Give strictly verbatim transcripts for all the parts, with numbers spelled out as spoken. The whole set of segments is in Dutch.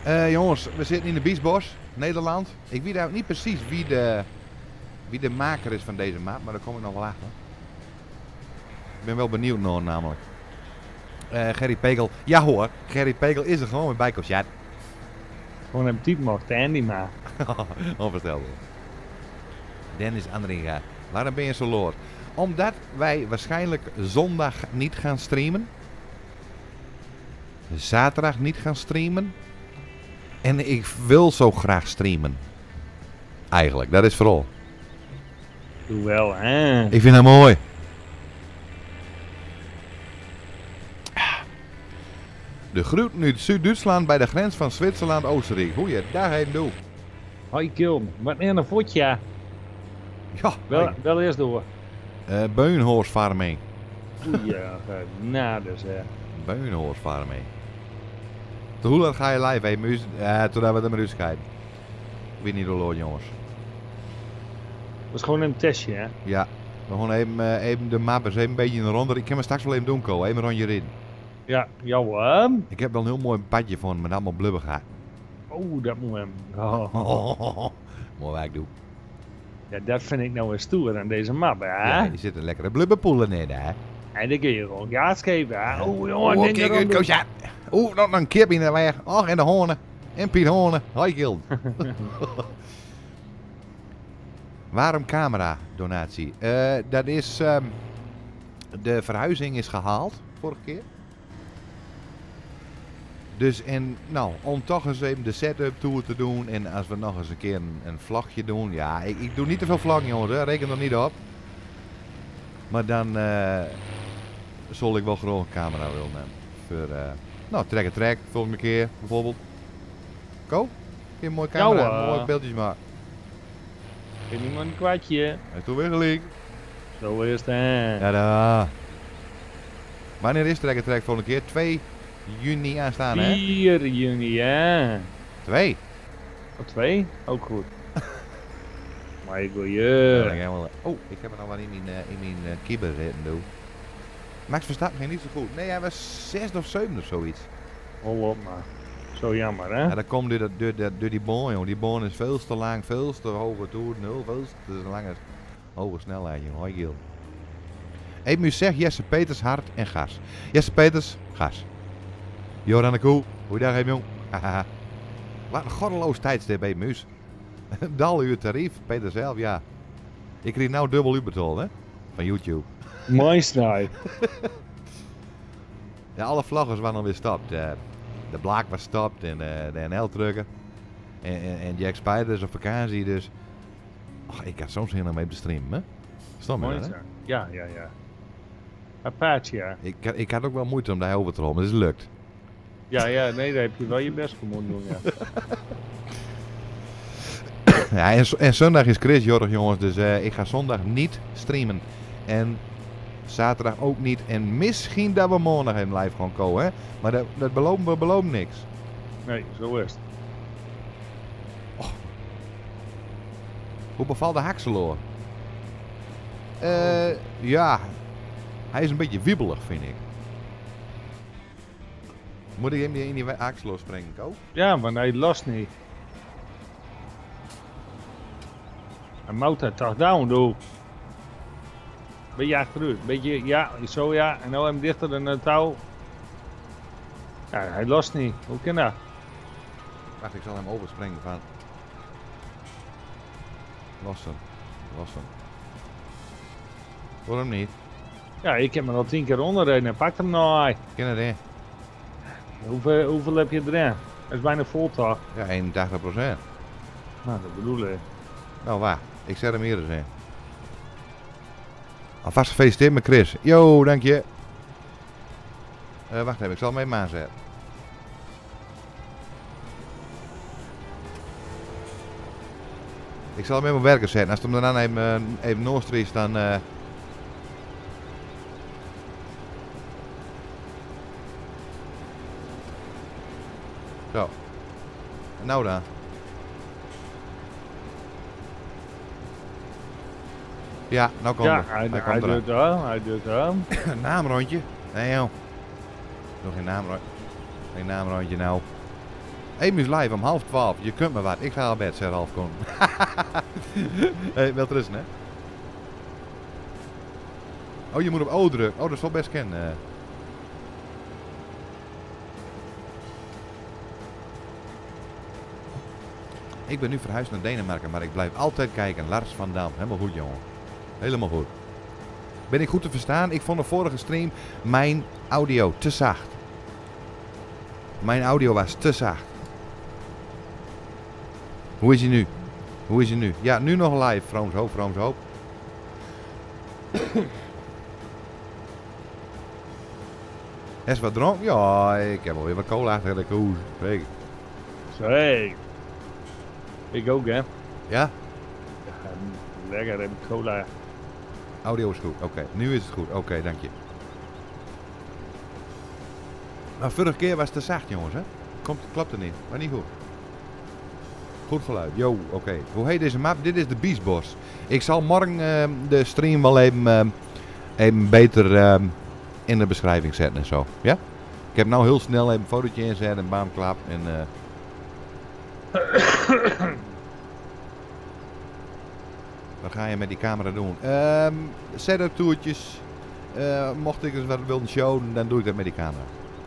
Uh, jongens, we zitten in de Biesbos, Nederland. Ik weet nou niet precies wie de, wie de maker is van deze map, maar daar kom ik nog wel achter. Ik ben wel benieuwd naar namelijk. Uh, Gerry Pegel, ja hoor, Gerry Pegel is er gewoon met bij Kosjat. Gewoon een type mocht, Andy maar. Onvoorstelbaar. Dennis Andringa, waarom ben je zo loor? Omdat wij waarschijnlijk zondag niet gaan streamen. Zaterdag niet gaan streamen. En ik wil zo graag streamen. Eigenlijk, dat is vooral. Doe wel, hè? Ik vind dat mooi. De groet nu Zuid-Duitsland bij de grens van Zwitserland-Oostenrijk. Goeiedag, heen doe. Hoi Kilm, wat een voetje. Ja, Wel, hey. wel eerst door. Uh, Beunhorstfarming. Goeie genade zeg. Beunhorstfarming. Hoe laat ga je live, hé muus? Ja, toen hebben we de muziek kijken. Ik weet niet hoe laat, jongens. Dat is gewoon een testje, hè? Ja, we gaan even, uh, even de map eens even een beetje in de ronde. Ik kan me straks wel even doen, Ko. Even een rondje erin. Ja, jouw hem. Ik heb wel een heel mooi padje van met allemaal blubber gaat. Oh, dat moet hem. Oh. Mooi werk doen. Ja, dat vind ik nou eens stoer aan deze map, hè? Ja, er zitten lekkere blubberpoelen in, hè? En dan kun je gewoon gas geven, hè? Oh, jongen, Oh, denk kijk erom uit, doen. Koosja. Oeh, nog een kip in de weg. Och, en de hoornen. En Piet Hoornen. Hoi, Gild. Waarom camera donatie? Uh, dat is... Um, de verhuizing is gehaald, vorige keer. Dus en, nou, om toch eens even de setup tour te doen. En als we nog eens een keer een, een vlagje doen. Ja, ik, ik doe niet te veel vlaggen, jongens. Hè. Reken er niet op. Maar dan uh, zal ik wel graag een camera willen nemen. Voor, uh, nou, trek en trek, volgende keer bijvoorbeeld. Ko? Kun je een mooie camera, Ja, uh, mooie beeldjes maken. Ik neem maar een kwartje. Hij is toen weer gelijk. Zo is het, hè? Ja, daar. Wanneer is trek en trek volgende keer? twee juni aanstaan, hè? vier juni, hè? twee. Of twee? Ook goed. Maar ik wil Ja, je. dan gaan we- Oh, ik heb er nog wat in mijn, uh, in mijn uh, kibber zitten, doe. Max Verstappen ging niet zo goed. Nee, hij was zesde of zevende of zoiets. Hol op maar. Zo jammer, hè? Ja, dat komt door, dat, door, dat, door die boon, jongen. Die boon is veel te lang, veel te hoge toer, nul, veel te lange, hoge snelheid, jongen. Hoi, Gil. Even u zegt Jesse Peters, hard en gas. Jesse Peters, gas. Joran de Koe, goeiedag, hem jong. Hahaha. Wat een goddeloos tijdstip bij Muus. Dal uw tarief, Peter zelf, ja. Ik kreeg nou dubbel uur betaald, hè? Van YouTube. Mooi strijd. Ja, alle vloggers waren alweer gestopt. Uh, de Blaak was gestopt en uh, de N L-trucker. En, en, en Jack Spider is op vakantie, dus... Och, ik had zo'n zin om mee te streamen, hè? Stop me Mooi dat, hè? strijd. Ja, ja, ja. Apache, ja. Ik, ik had ook wel moeite om daar over te rollen, dus het lukt. Ja, ja, nee, daar heb je wel je best voor moeten doen, ja. Ja, en, en zondag is Chris jorg, jongens, dus uh, ik ga zondag niet streamen. En zaterdag ook niet. En misschien dat we morgen in live gaan komen, hè? Maar dat, dat beloven we beloven niks. Nee, zo is het. Hoe bevalt de Haxeloor? Eh, ja, hij is een beetje wiebelig, vind ik. Moet ik hem in die Haxeloor springen, Ko? Ja, maar hij lost niet. Hij moet het toch down, doe. Beetje achteruit. Beetje, ja, zo ja. En nou hem dichter dan het touw. Ja, hij lost niet. Hoe kan dat? Wacht, ik zal hem overspringen van... Lossen. Lossen. Waarom niet? Ja, ik heb hem al tien keer onderreden en pakt hem nou. Hij. Ken het, hè? Hoeveel, hoeveel heb je erin? Dat is bijna vol toch? Ja, eenentachtig procent. Nou, dat bedoel ik. Nou, waar? Ik zet hem eerder in. Alvast gefeliciteerd met Chris. Yo, dank je. Uh, wacht even, ik zal hem even aanzetten. Ik zal hem even op werken zetten. Als het hem daarna even, uh, even noordstries, dan... Uh... Zo. En nou dan. Ja, nou komt Ja, er. hij, Hij hij, komt doet eraan. het wel. Hij doet het wel. Naamrondje. Nee joh. Nog geen naamrondje. Geen naamrondje nou. Emus live om half twaalf. Je kunt me wat. Ik ga al bed, zei Ralf Koen. Hey, wel rusten, hè? Oh, je moet op O drukken. Oh, dat is wel best kennen. Uh. Ik ben nu verhuisd naar Denemarken, maar ik blijf altijd kijken. Lars van Dam. Helemaal goed, jongen. Helemaal goed. Ben ik goed te verstaan? Ik vond de vorige stream mijn audio te zacht. Mijn audio was te zacht. Hoe is hij nu? Hoe is hij nu? Ja, nu nog live. Vrooms hoop, Vrooms hoop. Is wat dronken? Ja, ik heb alweer wat cola achter de koers. Zeker. Hey. Ik ook, hè? Ja? Ja, lekker, heb ik cola. Audio is goed. Oké, okay. Nu is het goed. Oké, okay, dank je. Maar vorige keer was het te zacht, jongens, hè? Komt, klopt er niet. Maar niet goed. Goed geluid. Yo, oké. Okay. Hoe heet deze map? Dit is de Biesbos. Ik zal morgen uh, de stream wel even, uh, even beter uh, in de beschrijving zetten en zo. Ja? Ik heb nou heel snel even een fotootje inzet en bam, klap. En, uh... wat ga je met die camera doen? Um, setup toertjes. Uh, mocht ik eens wat willen showen, dan doe ik dat met die camera.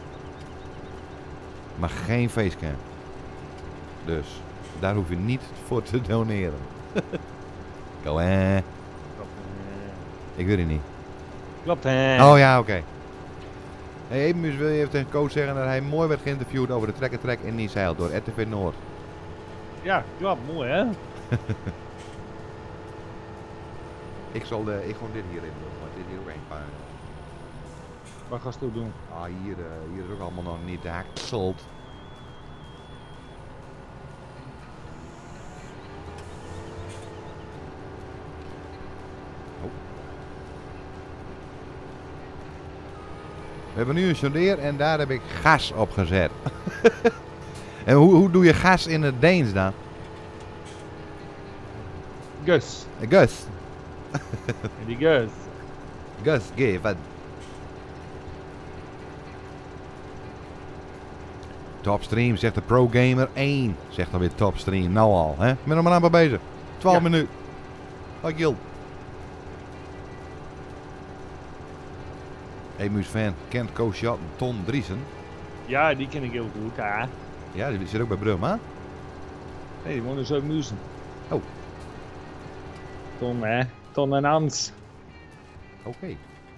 Maar geen facecam. Dus daar hoef je niet voor te doneren. Go hè. Ik weet het niet. Klopt hè. Oh ja, oké. Okay. Hey, Emus, wil je even tegen Koos zeggen dat hij mooi werd geïnterviewd over de trekker-trek in Niezijl door R T V Noord. Ja, klopt. Mooi hè. Ik zal de, ik gewoon dit hierin doen, want dit hier ook een paar. Wat ga je doen? Ah, hier, uh, hier is ook allemaal nog niet gehakseld. Oh. We hebben nu een sondeer en daar heb ik gas op gezet. En hoe, hoe doe je gas in het Deens dan? Gus. Gus. Die Gus. Gus, geef wat. Topstream, zegt de Pro Gamer één. Zegt dan weer topstream. Nou al, hè? Ik ben er maar aan bij bezig. twaalf ja. minuten. Hoi Gil. Emus fan. Kent Koos Shot Ton Driesen? Ja, die ken ik heel goed, hè? Ja, die zit ook bij Brum, hè? Nee, die wonen zo in Muzen. Oh. Ton, hè? Ton en Hans. Oké. Okay.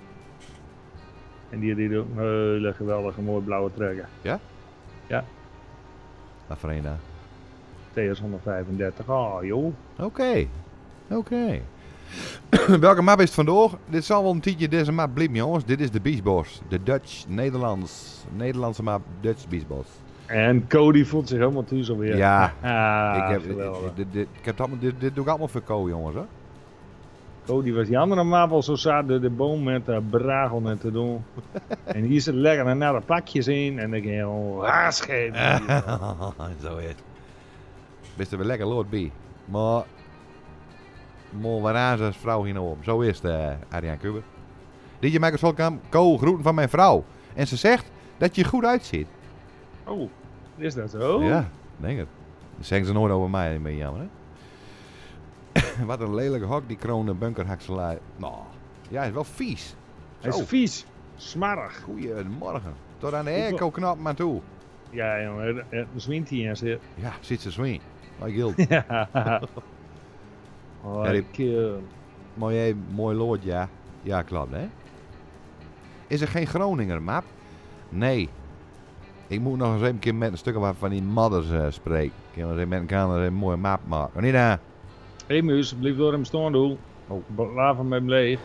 En die die doet een hele geweldige mooie blauwe trucken. Ja? Ja. Wat voor een daar? T S honderdvijfendertig. Oh, joh. Oké. Okay. Oké. Okay. Welke map is het vandaag? Dit zal wel een tijdje deze map blijven, jongens. Dit is de Biesbos. De Dutch, Nederlands. Nederlandse map, Dutch Biesbos. En Cody voelt zich helemaal thuis alweer. Ja. Ah, ik heb, dit, dit, ik heb allemaal, dit, dit doe ik allemaal voor Cody, jongens, hè? Cody was die andere map al zo zat de, de boom met de bragel en te doen. En hier zit lekker naar de pakjes in en dan kun je gewoon haarschepen. Zo is het. Best er weer lekker Lord B. Maar... Mooi waar zijn vrouw hier nou om. Zo is het, uh, Adriaan Kuber. D J Michael Solkamp, Ko, groeten van mijn vrouw. En ze zegt dat je goed uitziet. Oh, is dat zo? Ja, denk het. Dat zeggen ze nooit over mij, een beetje jammer, hè? Wat een lelijke hok, die kroonde bunkerhakselaar. Nou, ja, hij is wel vies. Hij is Zo. vies. Smarrig. Goeiemorgen. Tot aan de airco-knop maar toe. Ja, jongen, het zwint hier en zit. Ja, zit ze zwing. Like Gil. Ja. Oh, Ja, die- ik, mooi, eh, mooi lood, ja. Ja, klopt, hè? Is er geen Groninger map? Nee. Ik moet nog eens even een keer met een stuk van die modders uh, spreken. Ik kan wel eens even met elkaar een mooie map maken. Niet daar. Hé, Muus, blijf door hem staan, doe. Oh. Laat hem hem leeg.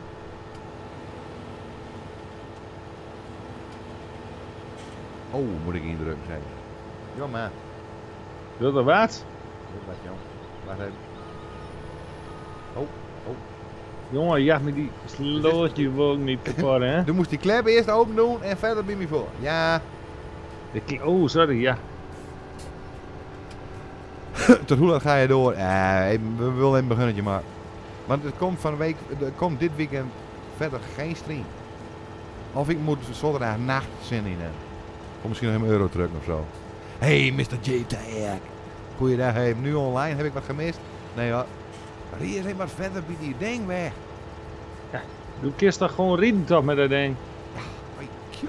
Oh, moet ik indrukken zeggen. Ja, maar. Wil er wat? Wat, jong. Wacht even. Oh, oh. Jongen, jaag me die slootje wel niet kapot, hè? Du moest die klep eerst open doen en verder bij me voor. Ja. De kle- oh, sorry, ja. Tot hoe lang ga je door? Eh, even- we willen een beginnetje maken. Want er komt van de week, er komt dit weekend verder geen stream. Of ik moet zondag nacht zin in hebben. Of misschien nog een euro terug of zo. Hey, mister J-Tag. Goeiedag, hey, nu online. Heb ik wat gemist? Nee hoor. Rie eens even wat verder bij die ding weg. Doe kist toch gewoon rieden toch met dat ding? Hoi, kill.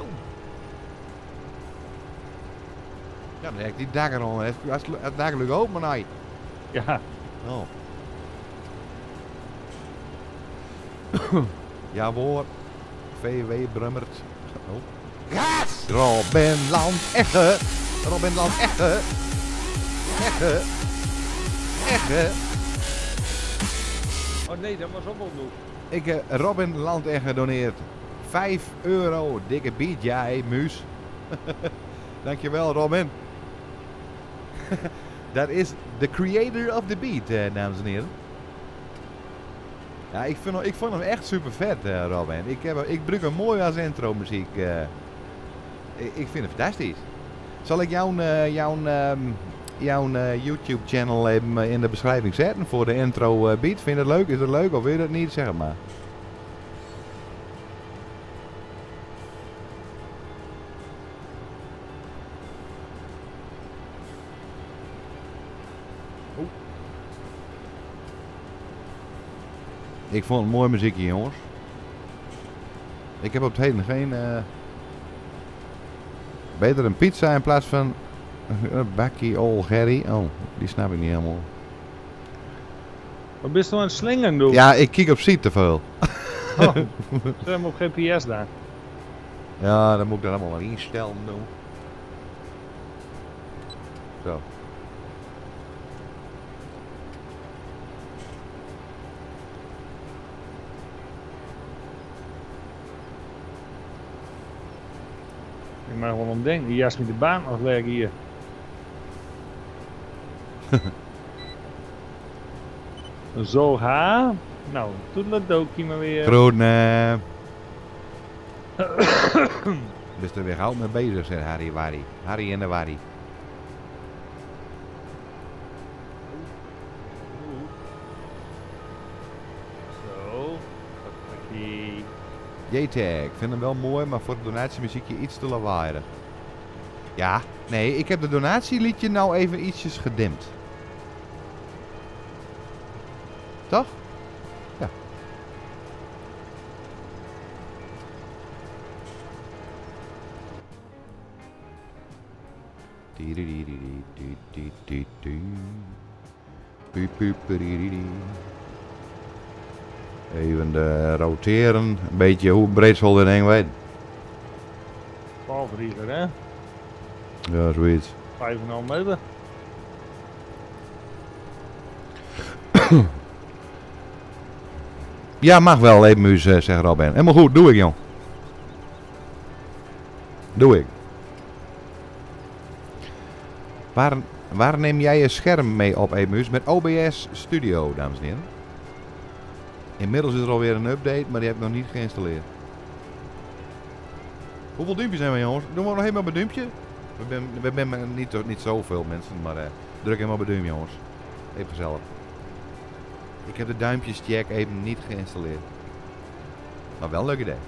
Ja, dan heb ik die dakker al. Als het dakker lukt ook, maar nee. Ja. Oh. Ja hoor. V W Brummert. Oh. Gas! Robin Land Egge. Robin Land Egge. Egge. Egge. Oh nee, dat was ook wel doen. Ik uh, Robin Land Egge doneert vijf euro. Dikke beat. Ja, hé, muus. Dankjewel, Robin. Dat is de creator of the beat, eh, dames en heren. Ja, ik, vind, hem- ik vond hem echt super vet, eh, Robin. Ik, heb, ik gebruik hem mooi als intro muziek. eh. ik, ik vind het fantastisch. Zal ik jouw, eh, jouw, ehm, jouw eh, YouTube channel even eh, in de beschrijving zetten voor de intro eh, beat? Vind je dat leuk? Is dat leuk of wil je dat niet? Zeg het maar. Ik vond het mooi muziekje, jongens. Ik heb op het heden geen... eh, beter een pizza in plaats van een bakkie Old Gerry. Oh, die snap ik niet helemaal. Wat bist je aan het slingen doen? Ja, ik kijk op Seat te veel. Oh, zet hem op G P S daar. Ja, dan moet ik dat allemaal maar instellen doen. Zo. Ik mag wel om denken, die jas met de baan nog leggen hier. Zo ha. Nou, toedeledokie maar weer. Groene. Dus er weer gauw mee bezig, zegt Harry Wari. Harry en de Wari. Zo. Hoppakee. J-Tag, ik vind hem wel mooi, maar voor het donatiemuziekje iets te lawaaierig. Ja, nee, ik heb de donatieliedje nou even ietsjes gedimd. Toch? Ja. Even de roteren, een beetje hoe breed zal dit ding weten. Valvriezer, hè? Ja, zoiets. vijf komma vijf meter. Ja, mag wel, Ebenmuus, uh, zegt Robin. Helemaal goed, doe ik, jong. Doe ik. Waar, waar neem jij je scherm mee op, Ebenmuus? Met O B S Studio, dames en heren. Inmiddels is er alweer een update, maar die heb ik nog niet geïnstalleerd. Hoeveel duimpjes zijn we, jongens? Doen we nog helemaal op een duimpje? We zijn we ben niet, niet zoveel mensen, maar uh, druk helemaal op een duimpje, jongens. Even gezellig. Ik heb de duimpjes check even niet geïnstalleerd. Maar wel een leuk idee.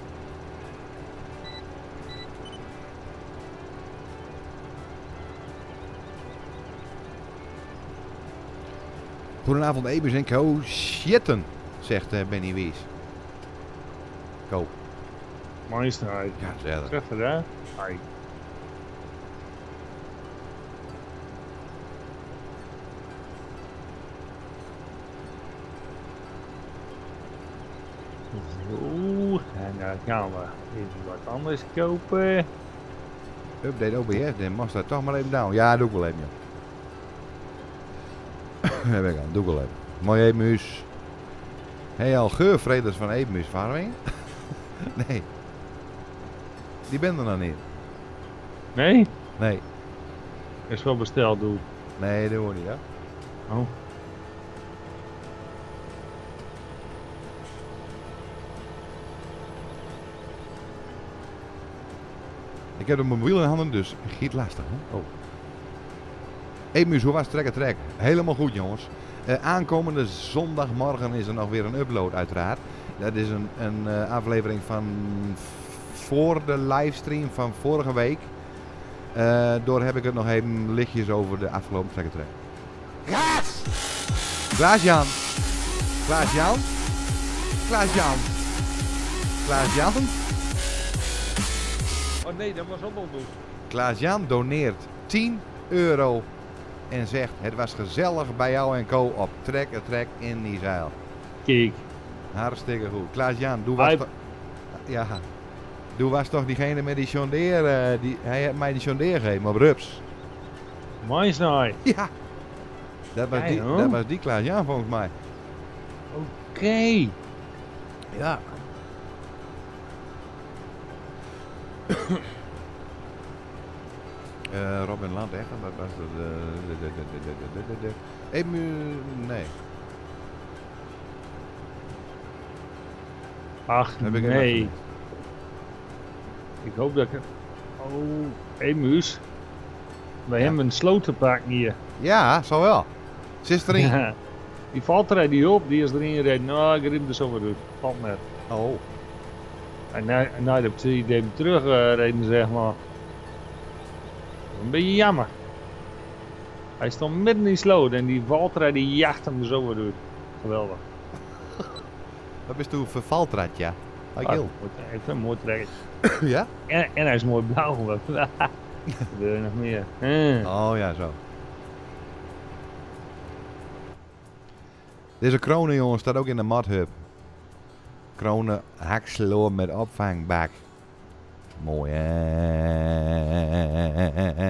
Goedenavond, Ebers en Co. Shitten, zegt uh, Benny Wies. Co. Mooie strijd. Ja, zeg dat. Zeg het, hè? Hai. Zo, en dan gaan we even wat anders kopen. Update O B S, dan mag dat toch maar even down. Ja, doe ik wel even, joh. Heb ik aan, doe ik wel even. Mooi Ebenmuus. Hey, al geurvreders van Ebenmuus Farming? Nee. Die ben er nog niet. Nee? Nee. Is wel besteld, doe. Nee, dat hoor niet, ja. Oh. Ik heb de mobiel in handen, dus giet lastig. Hè? Oh. Ebenmuus, hoe was Trek Trek? Helemaal goed, jongens. Uh, aankomende zondagmorgen is er nog weer een upload, uiteraard. Dat is een, een uh, aflevering van voor de livestream van vorige week. Uh, door heb ik het nog even lichtjes over de afgelopen trekken trek. Klaas! Klaas-Jan! Klaas-Jan! Klaas-Jan! Klaas-Jan! Oh nee, dat was ook al doen. Klaas-Jan doneert tien euro en zegt: het was gezellig bij jou en co op trek en trek in die zeil. Kijk. Hartstikke goed. Klaas-Jan, doe was toch... Ja. Doe was toch diegene met die Jondeer, uh, die... Hij heeft mij die Jondeer gegeven op Rups. Mooi snij. Ja. Dat was, Kijk, die, hoor. dat was die Klaas-Jan volgens mij. Oké. Okay. Ja. uh, Robin Land, echt? Dat was de... de, de, de, de, de, de, de, de. Emu... Nee. Ach, Heb ik nee. Ik hoop dat ik... Oh, emus. Wij Ja. hebben een slotenpak hier. Ja, zo wel. Ze is erin. Die valt er die op, die is erin gereden. Nou, ik riep er zo maar door. Valt net. Oh. En na, na de die deed hem terug uh, reden, zeg maar. Een beetje jammer. Hij stond midden in die sloot en die valt er die jacht hem er zo weer door. Geweldig. Dat is toen vervaltrad, ja. Hij Ah, gil. mooi- Even een mooi trekken. Ja? En, en hij is mooi blauw. Wat wil je nog meer? Hm. Oh ja, zo. Deze kronen, jongens, staat ook in de Modhub. Kronen hakselo met opvangbak. Mooi, hè?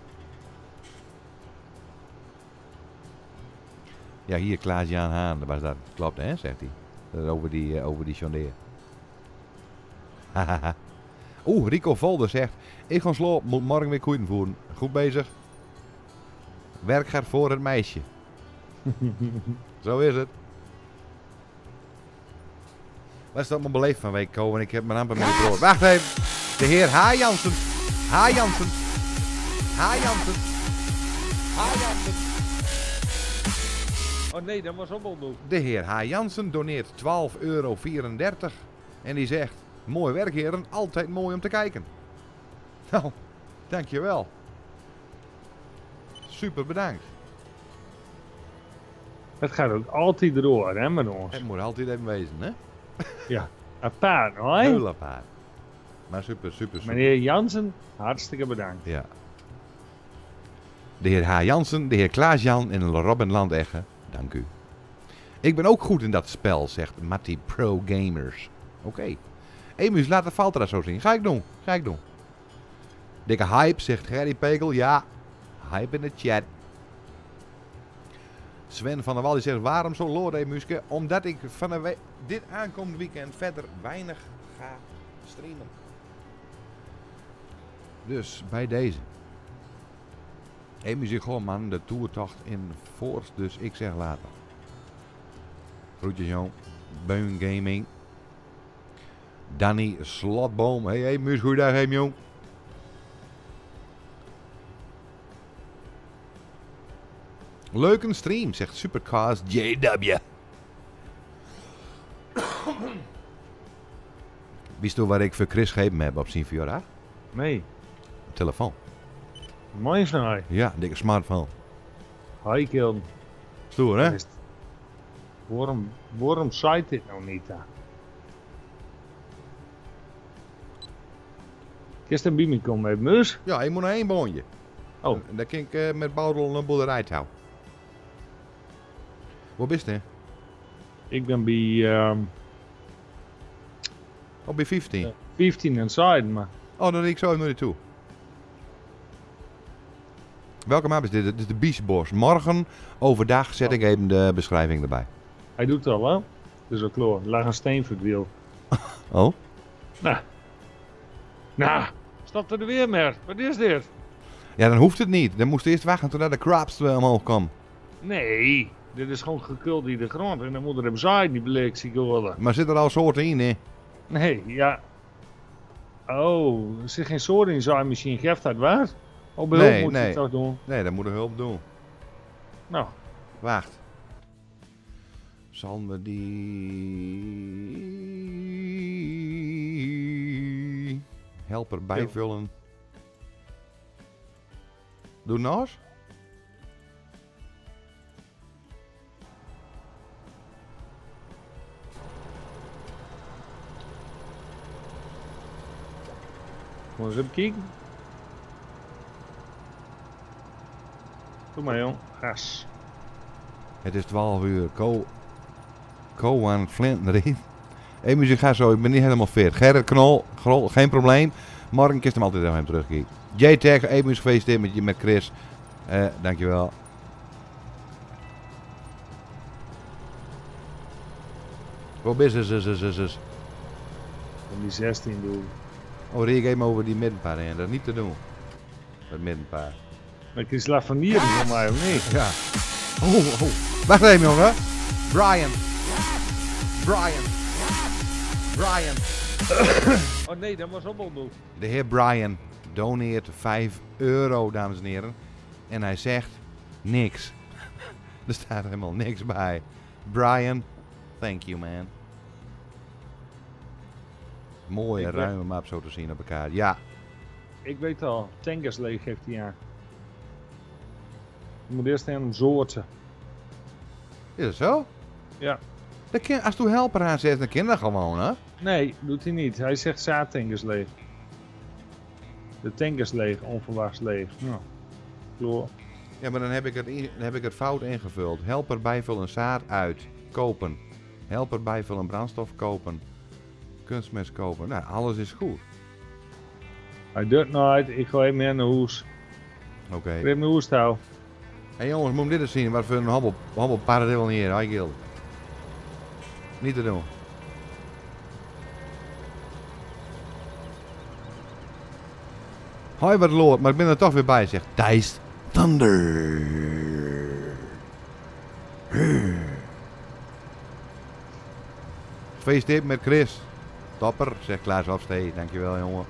Ja, hier Klaas-Jan Haan, dat was dat. Klopt, hè, zegt hij. Dat is over die, uh, over die Jondeer. Hahaha. Oeh, Rico Volder zegt: ik ga sloop, moet morgen weer koeien voeren. Goed bezig. Werk gaat voor het meisje. Zo is het. Wat is dat mijn beleefd van week, Ko? En ik heb mijn amper met brood. Wacht even. De heer H. Jansen. H. Jansen. H. Jansen. H. Jansen. Oh nee, dat was ook al doen. De heer H. Jansen doneert twaalf euro vierendertig. En die zegt: mooi werk, heren. Altijd mooi om te kijken. Nou, dankjewel. Super bedankt. Het gaat ook altijd door, hè, met ons. Het moet altijd even wezen, hè? Ja, apart, hoor. Heel apart. Maar super, super, super. Meneer Jansen, hartstikke bedankt. Ja. De heer H. Jansen, de heer Klaas-Jan en Robin Landegge, dank u. Ik ben ook goed in dat spel, zegt Matty Pro Gamers. Oké. Okay. Emus, laat de Valtra zo zien. Ga ik doen, ga ik doen. Dikke hype, zegt Gerry Pekel. Ja, hype in de chat. Sven van der Wal die zegt: waarom zo lood, Emuske? Omdat ik van de we- dit aankomend weekend verder weinig ga streamen. Dus bij deze. Emu zegt gewoon, man, de toertocht in Forst, dus ik zeg later. Groetjes, jong. Beun Gaming. Danny Slotboom. Hey, hey, Mus, goeiedag, hey, jong. Leuke stream, zegt Supercars J W. Wist u waar ik voor Chris gegeven heb op zijn verjaardag? Nee, Telefoon. mooi snij. Ja, dikke smartphone. Hi, Kilden. Stoer, hè? Waarom, waarom zei dit nou niet dan? Kist een bij me komen met mus? Ja, je moet naar één boontje. Oh, En daar kan ik uh, met Boudel een boerderij touw. Waar bist je? ik ben bij um, Oh, bij vijftien. Ja. vijftien en Zuiden, maar Oh, dan rijd ik zo even naar je toe. Welke map is dit? Dit is de Biesbos. Morgen overdag zet ik even de beschrijving erbij. hij doet het al, hè? Dus ook klaar. Er lag een steen voor het wiel. Oh? Nou. Nou, staat er weer meer. Wat is dit? Ja, dan hoeft het niet. Dan moest je eerst wachten totdat de crabs uh, omhoog kwam. Nee, dit is gewoon gekult in de grond. En dan moet er hem zaaien, die bleek worden. Maar zit er al soorten in, hè? Nee, ja. Oh, er zit geen soort in zaaien misschien. Geeft dat waar? Op behulp Nee, moet je nee. het toch doen? Nee, dat moet er hulp doen. Nou, Wacht. Zal we die helper bijvullen? Doe nog eens. Moet eens even kijken. Doe maar jong, gas. Het is twaalf uur. Ko, Ko aan het flinten erin. Hé, muziek, ga zo. Ik ben niet helemaal fit. Gerrit Knol, Grol, geen probleem. Morgen kist hem altijd naar hem terugkijken. J-Tag, even muziek gefeliciteerd met, met Chris. Uh, dankjewel. Wat is het? Is, is, is, is. Van die zestien doen. Oh, reek even over die middenpaar heen. Dat is niet te doen. Dat middenpaar. Maar ik slag van hier van mij, of niet? Ja. Oh, oh. Wacht even, jongen. Brian. Brian. Brian. Oh nee, dat was ook doen. De heer Brian doneert vijf euro, dames en heren. En hij zegt niks. Er staat helemaal niks bij. Brian, thank you man. Mooie, Ik ruime map zo te zien op elkaar. Ja. Ik weet al, tankers leeg heeft hij aan. Je moet eerst aan een soorten. Is het zo? Ja. Dat kan, als je helper aanzet, dan kan dat gewoon, hè? Nee, doet hij niet. Hij zegt zaadtankers leeg. De tankers leeg, onverwachts leeg. Nou, kloor. Ja, maar dan heb ik het, in, dan heb ik het fout ingevuld. Helper bijvullen zaad uit. Kopen. Helper bijvullen brandstof kopen. Kunstmest kopen. Nou, alles is goed. Hij doet nooit. Ik ga even meer naar huis. Oké. Okay. Ik heb mijn hoes touw. Hé hey jongens, moet je dit eens zien. Wat voor een hobbel, hobbel paradil hier. Hoi Gil. Niet te doen. Hoi wat lood, maar ik ben er toch weer bij, zegt Thijs Thunder. Gefeliciteerd met Chris. Topper, zegt Klaas Hofstee. Dankjewel jongen.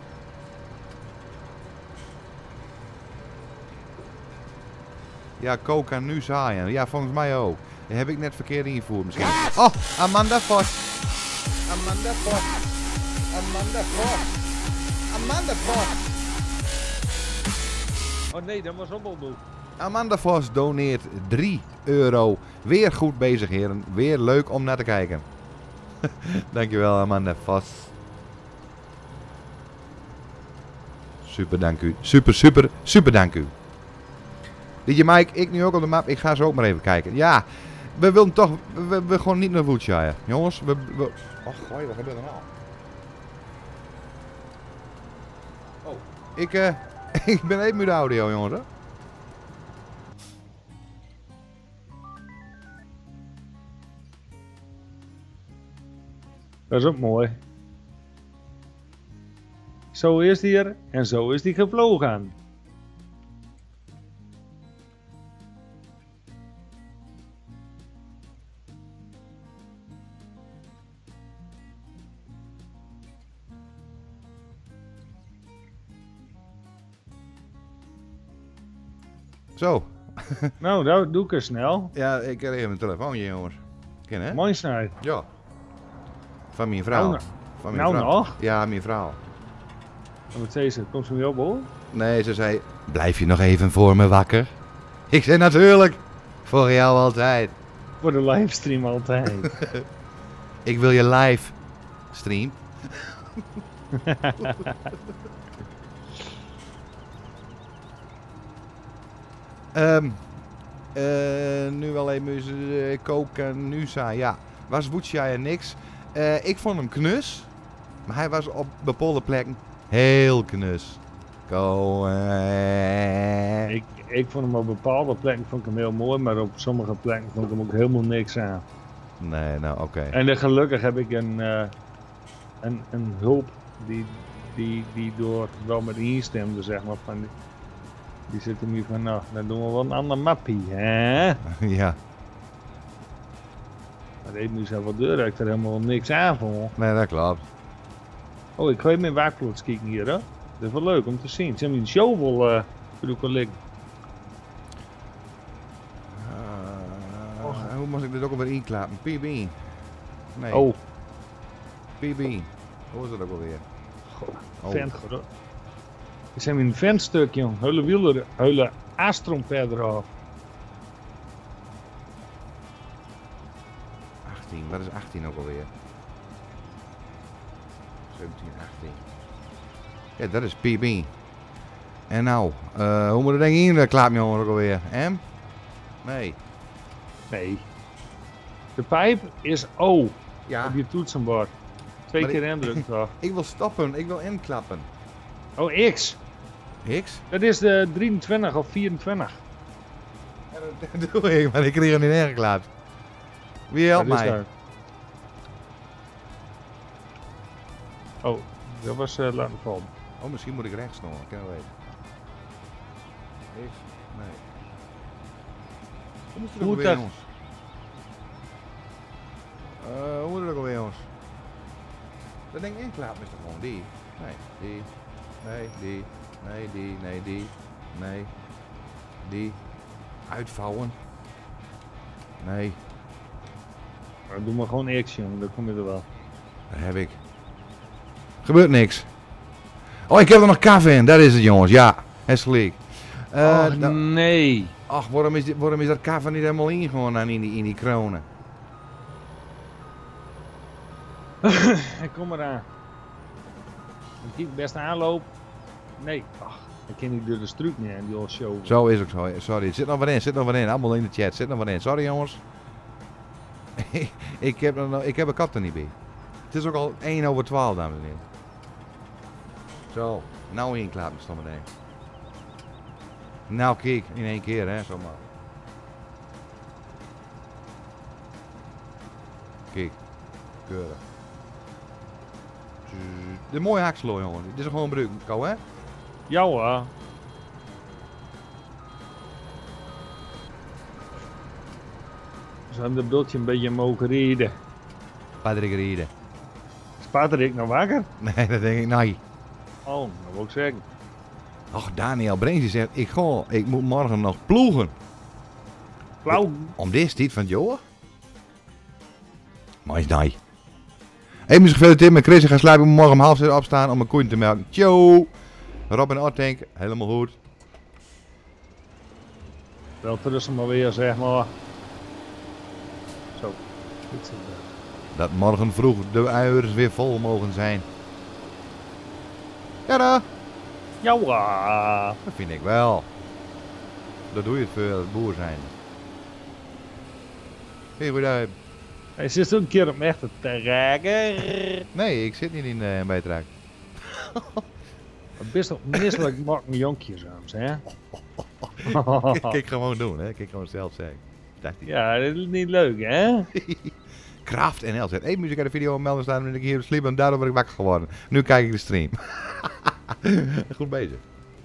Ja, Ko kan nu zaaien. Ja, volgens mij ook. Dat heb ik net verkeerd ingevoerd misschien. Oh, Amanda Vos. Amanda Vos. Amanda Vos. Amanda Vos. Oh nee, dat was ook doen. Amanda Vos doneert drie euro. Weer goed bezig heren. Weer leuk om naar te kijken. Dankjewel Amanda Vos. Super dank u. Super, super, super dank u. D J Mike, ik nu ook op de map. Ik ga zo ook maar even kijken. Ja, we willen toch... We, we gewoon niet naar Woodshire. Jongens, we... we oh, gooi, wat gebeurt er nou? Oh, ik... Uh, ik ben even met de audio, jongens. Hè? Dat is ook mooi. Zo is die er en zo is die gevlogen. Zo. Nou, dat doe ik er snel. Ja, ik heb even een telefoontje, jongens. Ken hè? Mooi snij. Ja. Van mijn vrouw. Nou, Van mijn nou vrouw. nog? Ja, mijn vrouw. En wat zei ze? Komt ze nu op hoor? Nee, ze zei, blijf je nog even voor me wakker? Ik zei natuurlijk, voor jou altijd. Voor de livestream altijd. Ik wil je live stream. um, uh, nu wel even uh, koken, nu zei ja, was Woodshire niks. Uh, ik vond hem knus, maar hij was op bepaalde plekken heel knus. Go, uh... ik, ik vond hem op bepaalde plekken vond ik hem heel mooi, maar op sommige plekken vond ik hem ook helemaal niks aan. Nee, nou oké. Okay. En dan gelukkig heb ik een, uh, een, een hulp die, die, die door wel met instemde, zeg maar. Van die, die zit er nu van, nou, dan doen we wel een ander mappie, hè? Ja. Maar de nu zijn wat deur, ik er helemaal niks aan vond. Nee, dat klopt. Oh, ik ga even mijn waakplots kijken hier, hè? Dat is wel leuk om te zien. Ze hebben een show wel uh, bedoel liggen. Uh, oh. Hoe moest ik dit ook alweer inklappen? P B. Nee. Oh. P B. Hoe is dat ook alweer? Goh, vent, oh. We zijn in een ventstuk, jong. Hele wieler, hele aastrompet eraf. achttien, wat is achttien ook alweer? zeventien, achttien. Ja, dat is P B. En nou, uh, hoe moet het denk je in de klaapjongen ook alweer? M? Nee. Nee. De pijp is O Ja, op je toetsenbord. Twee Maar keer ik- indrukken toch? ik wil stoppen, ik wil inklappen. Oh, X. X? Dat is de drieëntwintig of vierentwintig. Ja, dat doe ik, maar ik kreeg hem niet ingeklapt. Wie helpt Wat is mij? dat? Oh, dat was uh, laten vallen. Oh, misschien moet ik rechts nog, ik kan het weten. X? Nee. Hoe moet het ook Hoe alweer, dat- jongens? Uh, hoe moet het ook alweer, jongens? Dat denk ik inklappen is toch gewoon die? Nee, die. Nee, die. Nee, die. Nee, die. Nee. Die. Uitvouwen. Nee, Nou, doe maar gewoon X, jongen. Dan kom je er wel. dat heb ik. Gebeurt niks. Oh, ik heb er nog kaf in. Dat is het, jongens. Ja, het is gelijk. Eh, oh, nou- nee. Ach, waarom is, dit, waarom is dat kaf er niet helemaal ingewonnen aan in die, in die kronen? Ik kom eraan. Ik kijk best aanloop. Nee. Ach, ik ken niet door de struik meer in die hele show. Zo is ook zo. Sorry, er zit nog wat in, zit nog wat in. Allemaal in de chat, zit nog wat in. Sorry, jongens. ik, heb, er nog- ik heb een kat er niet bij. Het is ook al één over twaalf, dames en heren. Zo, nou inklappen, stom meteen. Nou, kijk, in één keer, hè, zomaar. Kijk, keurig. De mooie hakselo, jongen. Dit is gewoon breuk, kou, hè? Ja hoor. Ze hebben de beeldje een beetje mogen reden. Patrick Rieden. Is Patrick nog wakker? Nee, dat denk ik, nee. Oh, dat wil ik zeggen. Och, Daniel Breens zegt, ik, ga, ik moet morgen nog ploegen. Flauw. Om deze tijd van Joe? Maar is nee. Even gefeliciteerd met Chris. Ik ga slapen. Ik moet morgen om half zes opstaan om mijn koeien te melken. Tjo! Rob en Ortink, helemaal goed. Wel tussen maar weer, zeg maar. Zo. Goed zo. Dat morgen vroeg de uiers weer vol mogen zijn. Ja, da. Ja hoor. Dat vind ik wel. Dat doe je het voor het boer zijn. Heel goed uit. Hij zit zo een keer op me echt te trekken. Nee, ik zit niet in uh, bijtraak. Best wel misselijk makkelijk jonkje soms, hè? Kijk gewoon doen, hè. Kijk gewoon zelf zeggen. Dacht hij. Ja, dat is niet leuk, hè? Kraft N L zegt, hey, muziek uit de video melden staan en ik hier sliep en daardoor ben ik wakker geworden. Nu kijk ik de stream. Goed bezig.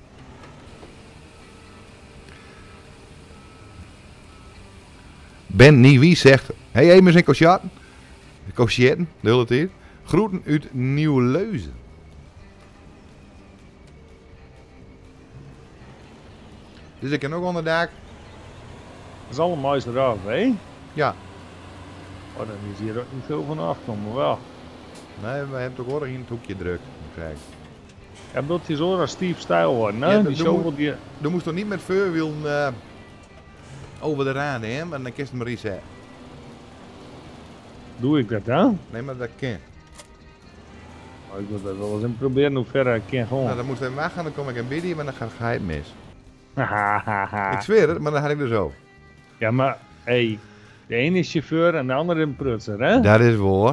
Ben Nieuwie zegt, hey Emus en Kosjaten. Kosjaten, de hele tijd. Groeten uit Nieuw-Leuzen. Dus ik kan ook onder dak. Dat is allemaal moois eraf, hè? Ja. Oh, dan is hier ook niet veel van afkomen, wel. Nee, we hebben toch ook in het hoekje druk. Kijk. Ja, dat is zo als Steve Style worden, hè? Ja, die dat show moet- wil die... Er moest toch niet met vuurwiel uh, over de raden, hè? Maar dan kist hem reset. Doe ik dat, hè? Nee, maar dat kan. Oh, ik wil dat wel eens in proberen hoe ver ik kan Nou, gewoon. dan moest hij weggaan, dan kom ik in bidden, maar dan gaat ga het mis. Hahaha. Ik zweer het, maar dan had ik dus ook. Ja, maar, hé, hey, de ene is chauffeur en de andere een prutser, hè? Dat is waar.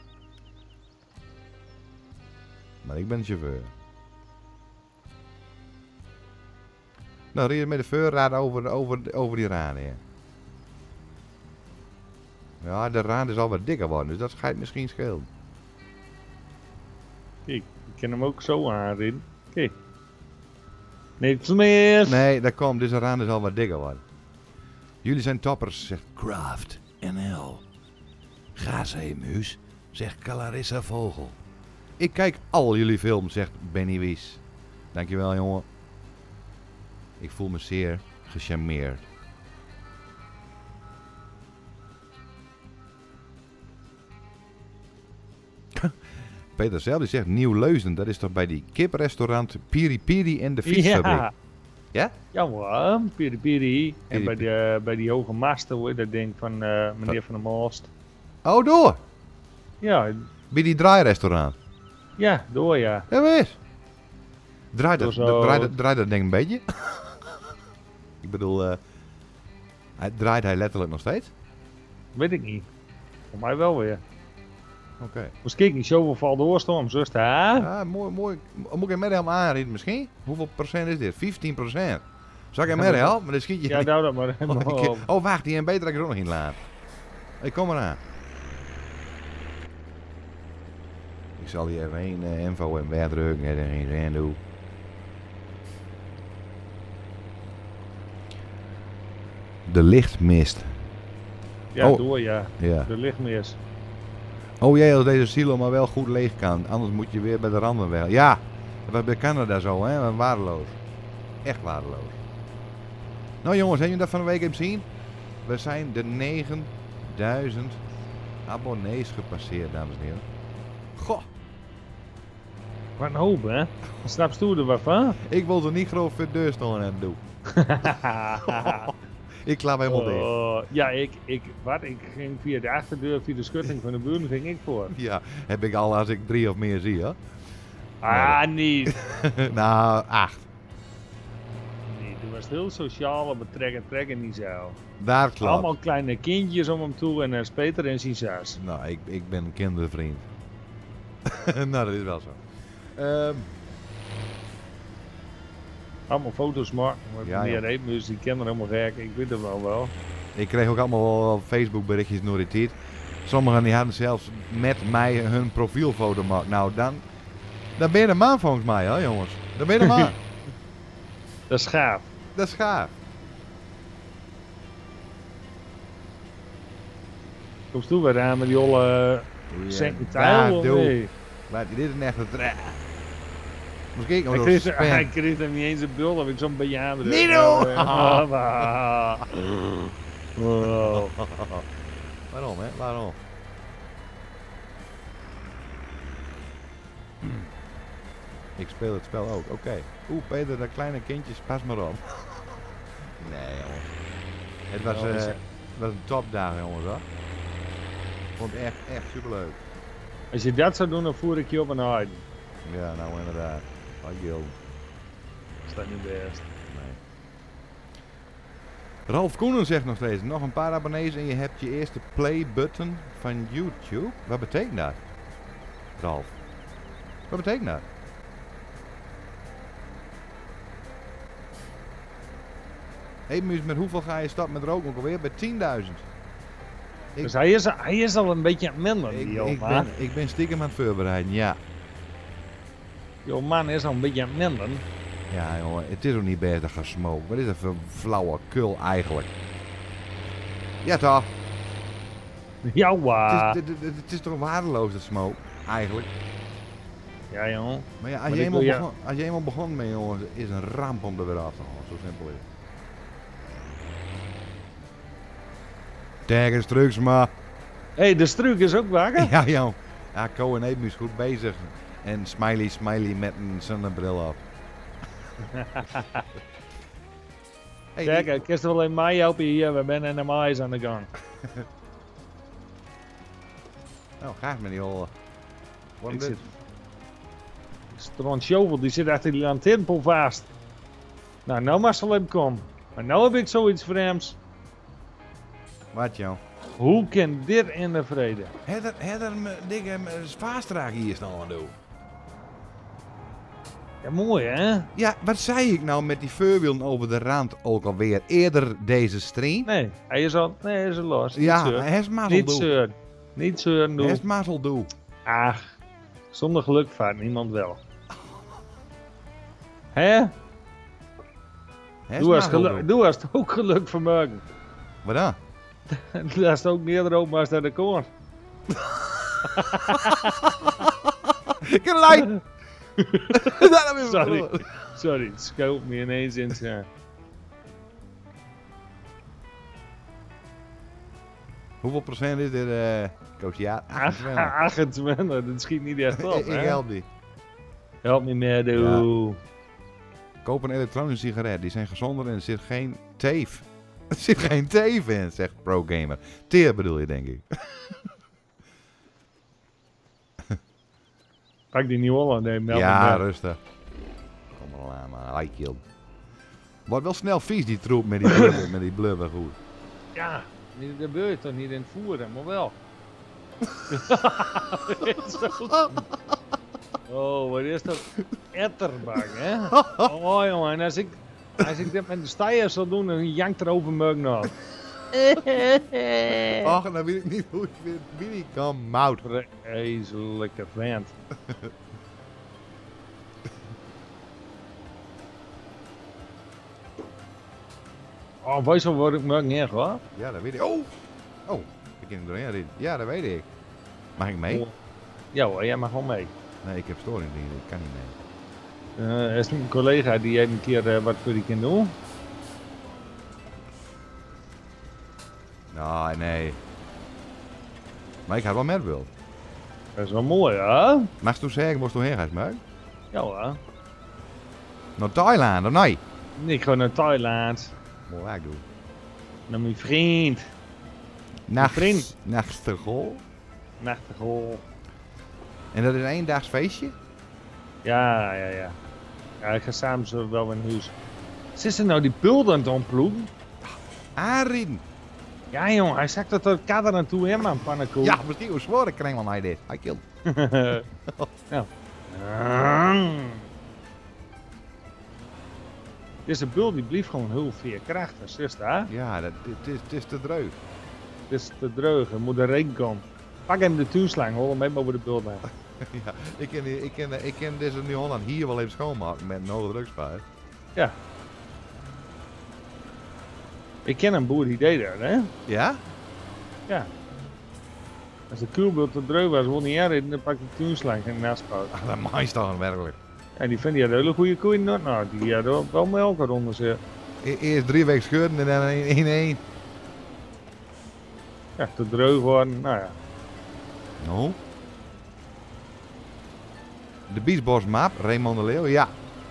Maar ik ben chauffeur. Nou, rijd je met de vuurraad over, over, over die raden heen. Ja, de raad is al wat dikker worden, dus dat gaat misschien schelen. Kijk, ik kan hem ook zo aanrijden. Kijk. Niets meer. Nee, dat komt, dus de raad is al wat dikker worden. Jullie zijn toppers, zegt Craft N L. Gaasheemuus, zegt Clarissa Vogel. Ik kijk al jullie films, zegt Benny Wies. Dankjewel, jongen. Ik voel me zeer gecharmeerd. Peter zelf die zegt Nieuw-Leusden. Dat is toch bij die kiprestaurant Piri Piri en de fietsfabriek? Ja. Ja? Ja, hoor. Piri Piri. En Piri bij, de, bij die hoge masten, hoe heet dat ding van eh, meneer Van der Most. Oh, door. Ja, Bij die draairestaurant. ja, door ja. Ja, wees. Draait dat, Door zo- draait dat, draait dat ding een beetje? Ik bedoel, eh, hij, draait hij letterlijk nog steeds? Weet ik niet. Voor mij wel weer. Oké. Moest ik niet zoveel val doorstorm, zuster. Hè? Ja, mooi, mooi. Moet ik met hem aanrijden misschien? Hoeveel procent is dit? vijftien procent. Zal ik hem met helpen? Maar dan schiet je Ja, niet. nou dat maar. Oh, ik- oh, wacht, die en beter dat ik er ook nog in laat. Ik kom eraan. Ik zal hier even één eh, info en wegdrukken en er geen zin doen. De lichtmist. Ja, Oh. door ja. Ja. De lichtmeers. Oh jee, als deze silo maar wel goed leeg kan. Anders moet je weer bij de randen weg. Ja, dat was bij Canada zo, hè. Waardeloos. Echt waardeloos. Nou jongens, hebben jullie dat van de week even zien? We zijn de negenduizend abonnees gepasseerd, dames en heren. Goh, Wat een hoop, hè? Snap je er wat van? ik wil er niet groot voor de deur staan en doen. Ik klaar helemaal dicht. Oh, ja, ik, ik, wat? Ik ging via de achterdeur, via de schutting van de buren, ging ik voor. Ja, heb ik al als ik drie of meer zie, hè? Ah, niet. Nou, acht. Nee, toen was het heel sociaal op het trekken trekken niet zo. Daar klopt. Allemaal kleine kindjes om hem toe en dan is Peter en zijn zus. Nou, ik, ik ben een kindervriend. Nou, dat is wel zo. Ehm, Allemaal foto's maken. Maar Ja, meneer ja. Eetmus, die kennen helemaal gek. Ik weet het wel wel. ik kreeg ook allemaal wel Facebook berichtjes door die tijd. Sommigen die hadden zelfs met mij hun profielfoto gemaakt. Nou, dan, dan ben je de man volgens mij, hè jongens. Dan ben je de man. Dat is gaaf. Dat is gaaf. Kom toe, we aan met die olle Saint Tijl. doe. Nee. Maar dit is een echte tra- Moet ik Hij kijken kreeg, of hij kreeg hem niet eens een bul, heb ik zo'n bejaarde. Niet doen! Oh. Waarom, hè? Waarom? Ik speel het spel ook, oké. Oeh, Peter, dat kleine kindjes, pas maar op. Nee, jongens. Het was, Ja, eh, is- het was een topdag, jongens, hoor. Ik vond het echt, echt superleuk. Als je dat zou doen, dan voer ik je op een huid. Ja, nou inderdaad. Wat gil. Dat staat niet best. Nee. Ralf Koenen zegt nog steeds, nog een paar abonnees en je hebt je eerste play-button van YouTube. Wat betekent dat? Ralf. Wat betekent dat? Hé, Muus, met hoeveel ga je stap met roken ook alweer? Bij tienduizend. Ik- Dus hij is, hij is al een beetje aan het minder, Ik, die ik, jongen. ben, ik ben stiekem aan het voorbereiden, ja. Jouw man is al een beetje aan het minder. Ja, jongen, het is ook niet beter gaan smoken. Wat is dat voor flauwe kul eigenlijk? Ja, toch? Jouwa. Het, is, het, het- het is toch waardeloos, dat smoke, eigenlijk. Ja, jongen. Maar ja, als, Maar je, ik eenmaal wil ja- begon, als je eenmaal begon met jongens, is een ramp om er weer af te halen. Zo simpel is het. Tagger struks, maar. Hé, hey, de struik is ook wakker. Ja, joh. Ja, Co en Eetmu is goed bezig. En Smiley, Smiley met een zonnebril op. Hey, Kijk, die- ik kan wel in mij helpen hier. We zijn in de mais aan de gang. Nou, graag met die holle. Wat Ik is zit... dit? Strand Shovel, die zit achter die lanternpaal vast. Nou, nou maar zal hem komen. Maar nou heb ik zoiets vreemds. Wat, joh? Hoe kan dit in de vrede? Hedder, hedder, dikke vaarstraak hier staan aan doen. Ja, mooi hè? Ja, wat zei ik nou met die voorwielen over de rand ook alweer eerder deze stream? Nee, hij is al, nee, hij is al los. Niet Ja, zeuren. hij is mazzel Niet doe. zeuren. Niet zeuren, Hij doe. is mazzel doe. Ach, zonder geluk vaart niemand wel. Hè? Hij is Doe als, mazzel geluk, doe. doe als het ook geluk vermogen. Wat dan? Daar is het ook meer erop als naar de koor. Gelijk! Daarom is het Sorry. gewoon. Sorry, het schoot me ineens in zijn... Hoeveel procent is dit? Uh, Coach, ja, achtentwintig. achtentwintig, dat schiet niet echt op, Ik hè? help die. Help me meer, doe. Koop een elektronische sigaret, die zijn gezonder en er zit geen teef. Er zit geen teef in, zegt ProGamer. Teer bedoel je, denk ik. Ga ik die niet hollen? Nee, meld Ja, me bij. rustig. Kom maar aan, man. Hij kill. Wordt wel snel vies, die troep met die blubber, met die blubber goed. Ja, niet- dat gebeurt je toch niet in het voeren, maar wel. Oh, wat is dat? Etterbak, hè? Oh, jongen, en als ik, als ik dit met de stijger zou doen, dan jankt er over me nog. Och, dan weet ik niet hoe ik weer wie die kan mout. Vreselijke vent. Oh, weet je wat ik me neer hoor? Ja, dat weet ik. Oh! Oh, ik kan hem doorheen rijden. Ja, dat weet ik. Mag ik mee? Ja hoor, jij mag wel mee. Nee, ik heb storing dingen, ik kan niet mee. Uh, er is een collega die even een keer uh, wat voor die kan doen. Nou, nee. Maar ik had wel met wil. Dat is wel mooi, hè? Mag je toen zeggen, moest toen heen gaan, Smuik? Ja hoor. Naar Thailand, of nee? Ik ga naar Thailand. Moet ik doen. Naar mijn vriend. Nachts, vriend. Nachtegol. Nachtegol. En dat is een eendags feestje? Ja, ja, ja. Ja, ik ga samen zo wel in huis. Zit er nou die pulder aan het ontploegen? Aanrieden. Ja, jongen, hij zegt dat er kader aan toe, hè, man, pannenkoek. Ja, misschien hoe zwaar ik krijg wel naar dit. Hij kill. Ja. Deze bul die blijft gewoon heel veerkrachtig, zus daar. Ja, dat, het, is, het is te dreug. Het is te dreug, er moet er regen komen. Pak hem de tuunslang, hol hem even over de bul naar. Ja, ik ken, ik ken, ik ken deze New Holland hier wel even schoonmaken met nodig drugspuit. Ja. Ik ken een boer die deed dat, hè? Ja? Ja. Als de kuilbult te dreug was, wil niet erin, dan pak ik de tuunslang en naspoot. Ach, dat mag je toch werkelijk. En die vindt die had hele goede koeien. Nou, die hadden wel melk eronder zitten. E eerst drie weken scheuren en dan één één. Ja, te dreug worden, nou ja. Nou? De Biesbos map, Raymond de Leeuw, ja.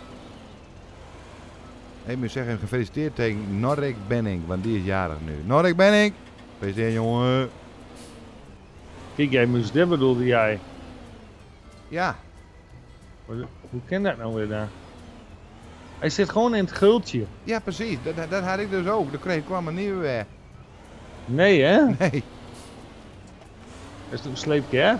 Ik moet zeggen, gefeliciteerd tegen Norik Benning, want die is jarig nu. Norik Benning! Gefeliciteerd, jongen. Kijk, jij moest dit bedoelde jij. Ja. Wat- Hoe ken dat nou weer daar? Hij zit gewoon in het gultje. Ja, precies. Dat, dat, dat had ik dus ook. De kreeg kwam er niet weer. Nee, hè? Nee. Dat is toch een sleepkerf?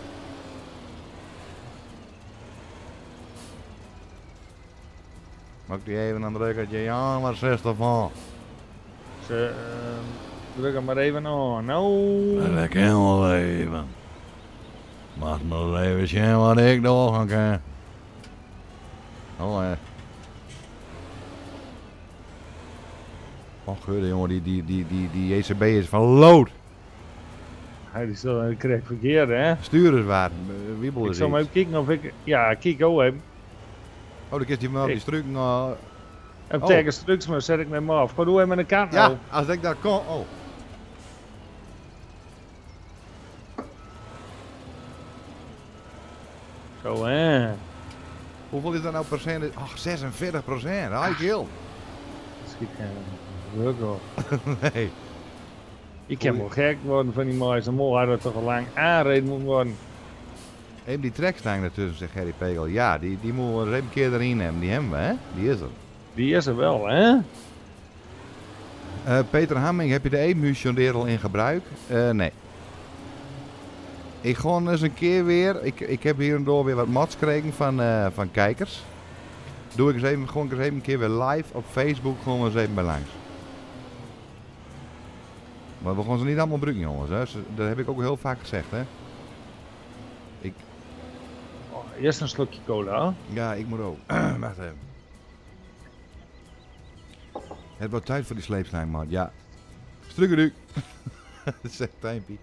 Mag ik die even aan drukken? Ja, wat zegt ervan? Ze, uh, druk hem maar even aan. Nou. Dat kan wel even. Mag nog even zien wat ik doorgaan kan. Oh, hè. Och, goede jongen, die, die, die, die, die E C B is van lood. Hij is toch een correct verkeerd, hè? Stuur is waar. Wiebel Ik is zal maar iets. even kijken of ik... Ja, kijk ook even. Oh, dan kist hij maar op die Ik- struiken. Uh, En Oh. tegen stuks maar zet ik met me af. Ga doe even met een kaart nou. ja, als ik daar kom. Oh. Zo, hè? Hoeveel is dat nou procent? Ach, zesenveertig procent. Hij kill. Schiet geen druk op. Nee. Ik kan wel gek worden van die moois. Dan moet hij er toch al lang aanreden moet worden. Even die trekstang ertussen, zegt Harry Pegel. Ja, die, die moeten we er even een keer erin hebben. Die hebben we, hè? Die is er. Die is er wel, hè? Uh, Peter Hamming, heb je de e-mution al in gebruik? Uh, nee. Ik ga eens een keer weer. Ik, ik heb hier en door weer wat mods gekregen van, uh, van kijkers. Doe ik eens even, gewoon eens even een keer weer live op Facebook. Gewoon eens even bij langs. Maar we gaan ze niet allemaal gebruiken, jongens. Hè. Ze- Dat heb ik ook heel vaak gezegd, hè. Ik, Oh, eerst een slokje cola. ja, ik moet ook. Wacht even. Het wordt tijd voor die sleepslijn, man. Ja. Struikeru. Dat zegt Tijmpie.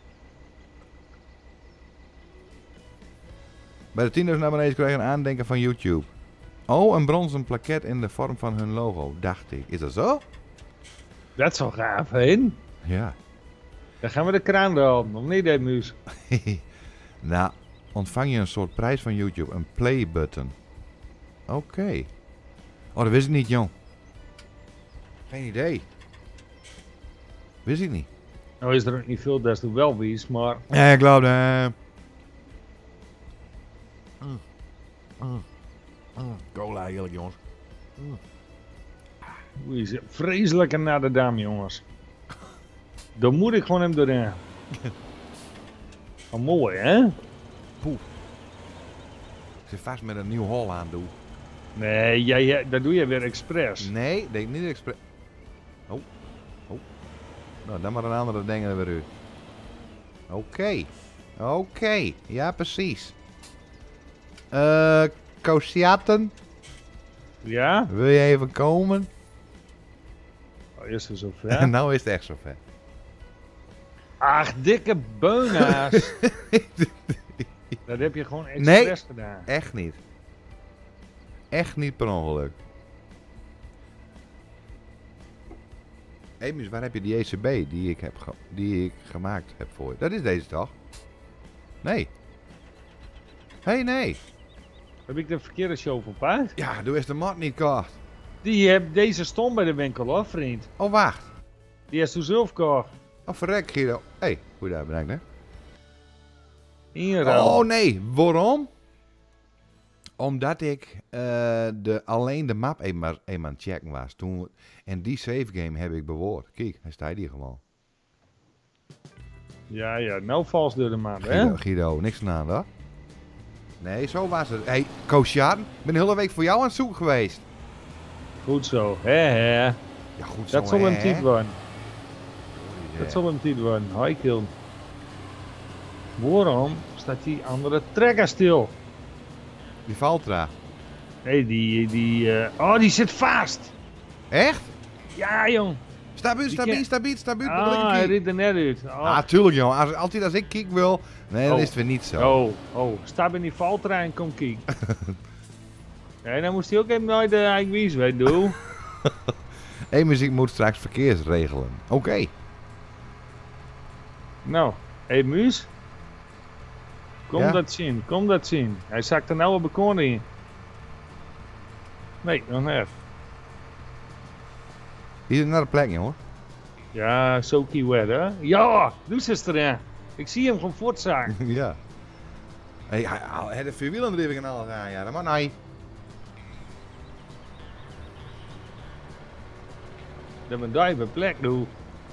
Bij de tienduizend abonnees krijgen een aandenken van YouTube. Oh, een bronzen plaket in de vorm van hun logo, dacht ik. Is dat zo? Dat is wel gaaf, hè? Ja. Dan gaan we de kraan erop, nog niet hè, muus. Nou, ontvang je een soort prijs van YouTube. Een play button. Oké. Okay. Oh, dat wist ik niet, jong. Geen idee. Wist ik niet. Nou is er ook niet veel des te wel wies, maar... Ja, ik geloof dat. Mm. Mm. Mm. Cola heerlijk, jongens. Mm. Oei, is vreselijke naar de dam, jongens. Dan moet ik gewoon hem erin. Oh, mooi, hè? Poeh. Ik zit vast met een nieuw hol aan, doe. Nee, jij, jij, dat doe je weer expres. Nee, denk niet expres. Oh. Oh. Nou, dan maar een andere ding er weer uit. Oké. Okay. Oké. Okay. Ja, precies. Eh, uh, Koosjaten. Ja? Wil je even komen? Oh, is het zover? Ja? Nou is het echt zover. Ach, dikke beuna's. Dat heb je gewoon expres nee, gedaan. Echt niet. Echt niet per ongeluk. Hé, hey, waar heb je die E C B die ik, heb die ik gemaakt heb voor je? Dat is deze toch? Nee. Hé, hey, nee. Heb ik de verkeerde show verpaard? Ja, doe eens de mat niet kocht. Die heb deze stond bij de winkel hoor, vriend. Oh, wacht. Die is toen zelf gekocht. Oh, verrek, Guido. Hé, hey, hoe daar bedankt, hè? Inruil. Oh, nee. Waarom? Omdat ik uh, de, alleen de map eenmaal een aan het checken was. Toen, en die save game heb ik bewoord. Kijk, hij staat hier gewoon. Ja, ja. Nou vals door de maat, hè? Guido, Guido, niks aan aan, hoor. Nee, zo was het. Hé, hey, Koosjan, ik ben de hele week voor jou aan het zoeken geweest. Goed zo, hè hè. Ja, goed zo, Dat zal hè? hem tijd worden. Ja. Dat zal hem tijd worden. Hoi, kill. Waarom staat die andere trekker stil? Die Valtra. Hé, hey, die, die, uh... oh, die zit vast. Echt? Ja, jong. Stabiel, Die stabiel, ken- stabiel, stabiel. Ah, hij reed er net uit. Oh. Ah, tuurlijk, jongen. Als, altijd als ik kiek wil, nee, dan Oh. is het weer niet zo. Oh, oh, stap in die valtrein, kom kijken. Ja, dan moest hij ook even naar de eigenwijs weet doen. E-muziek moet straks verkeersregelen. Oké. Okay. Nou, hé hey, Muus. Kom Ja? dat zien, kom dat zien. Hij zakt er nou op balkon in. Nee, nog net. Hier is naar de plek, jongen. Ja, zo key wet, hè? Ja, doe ze erin. Ik zie hem gewoon voortzaken. Ja. Hey, hij hij had de vierwielendriving en alles aan, ja. Dat mag nee. Dat we daar bij plek doen.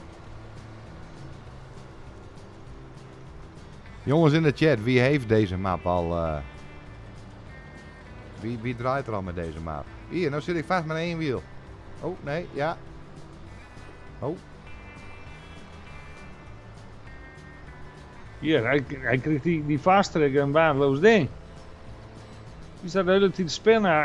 Jongens in de chat, wie heeft deze map al... Uh... Wie, wie draait er al met deze map? Hier, nou zit ik vast met één wiel. Oh, nee, ja. Oh. Hier, hij, hij kreeg die, die vasttrekker een waardeloos ding. Die staat de hele tijd te spinnen.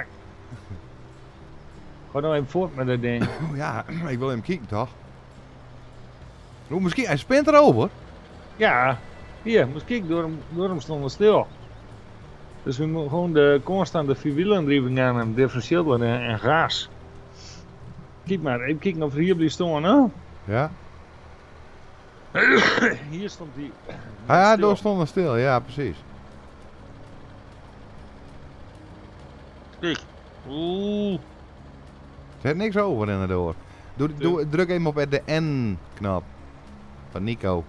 Ga nou even voort met dat ding. Oh ja, ik wil hem kijken toch? Oh, misschien, hij spint erover. Ja, hier, moet kijken, door hem, door hem stonden stil. Dus we moeten gewoon de constante vierwielendriving aan hem differentieel en, en gaas. Kijk maar, even kijken of er hier blijft staan, hè? Ja. Hier stond hij. Ah, ja, stil. door stonden stil, ja, precies. Kijk. Oeh. Er zit niks over in de door. Doe, doe, druk even op de N-knop. Van Nico.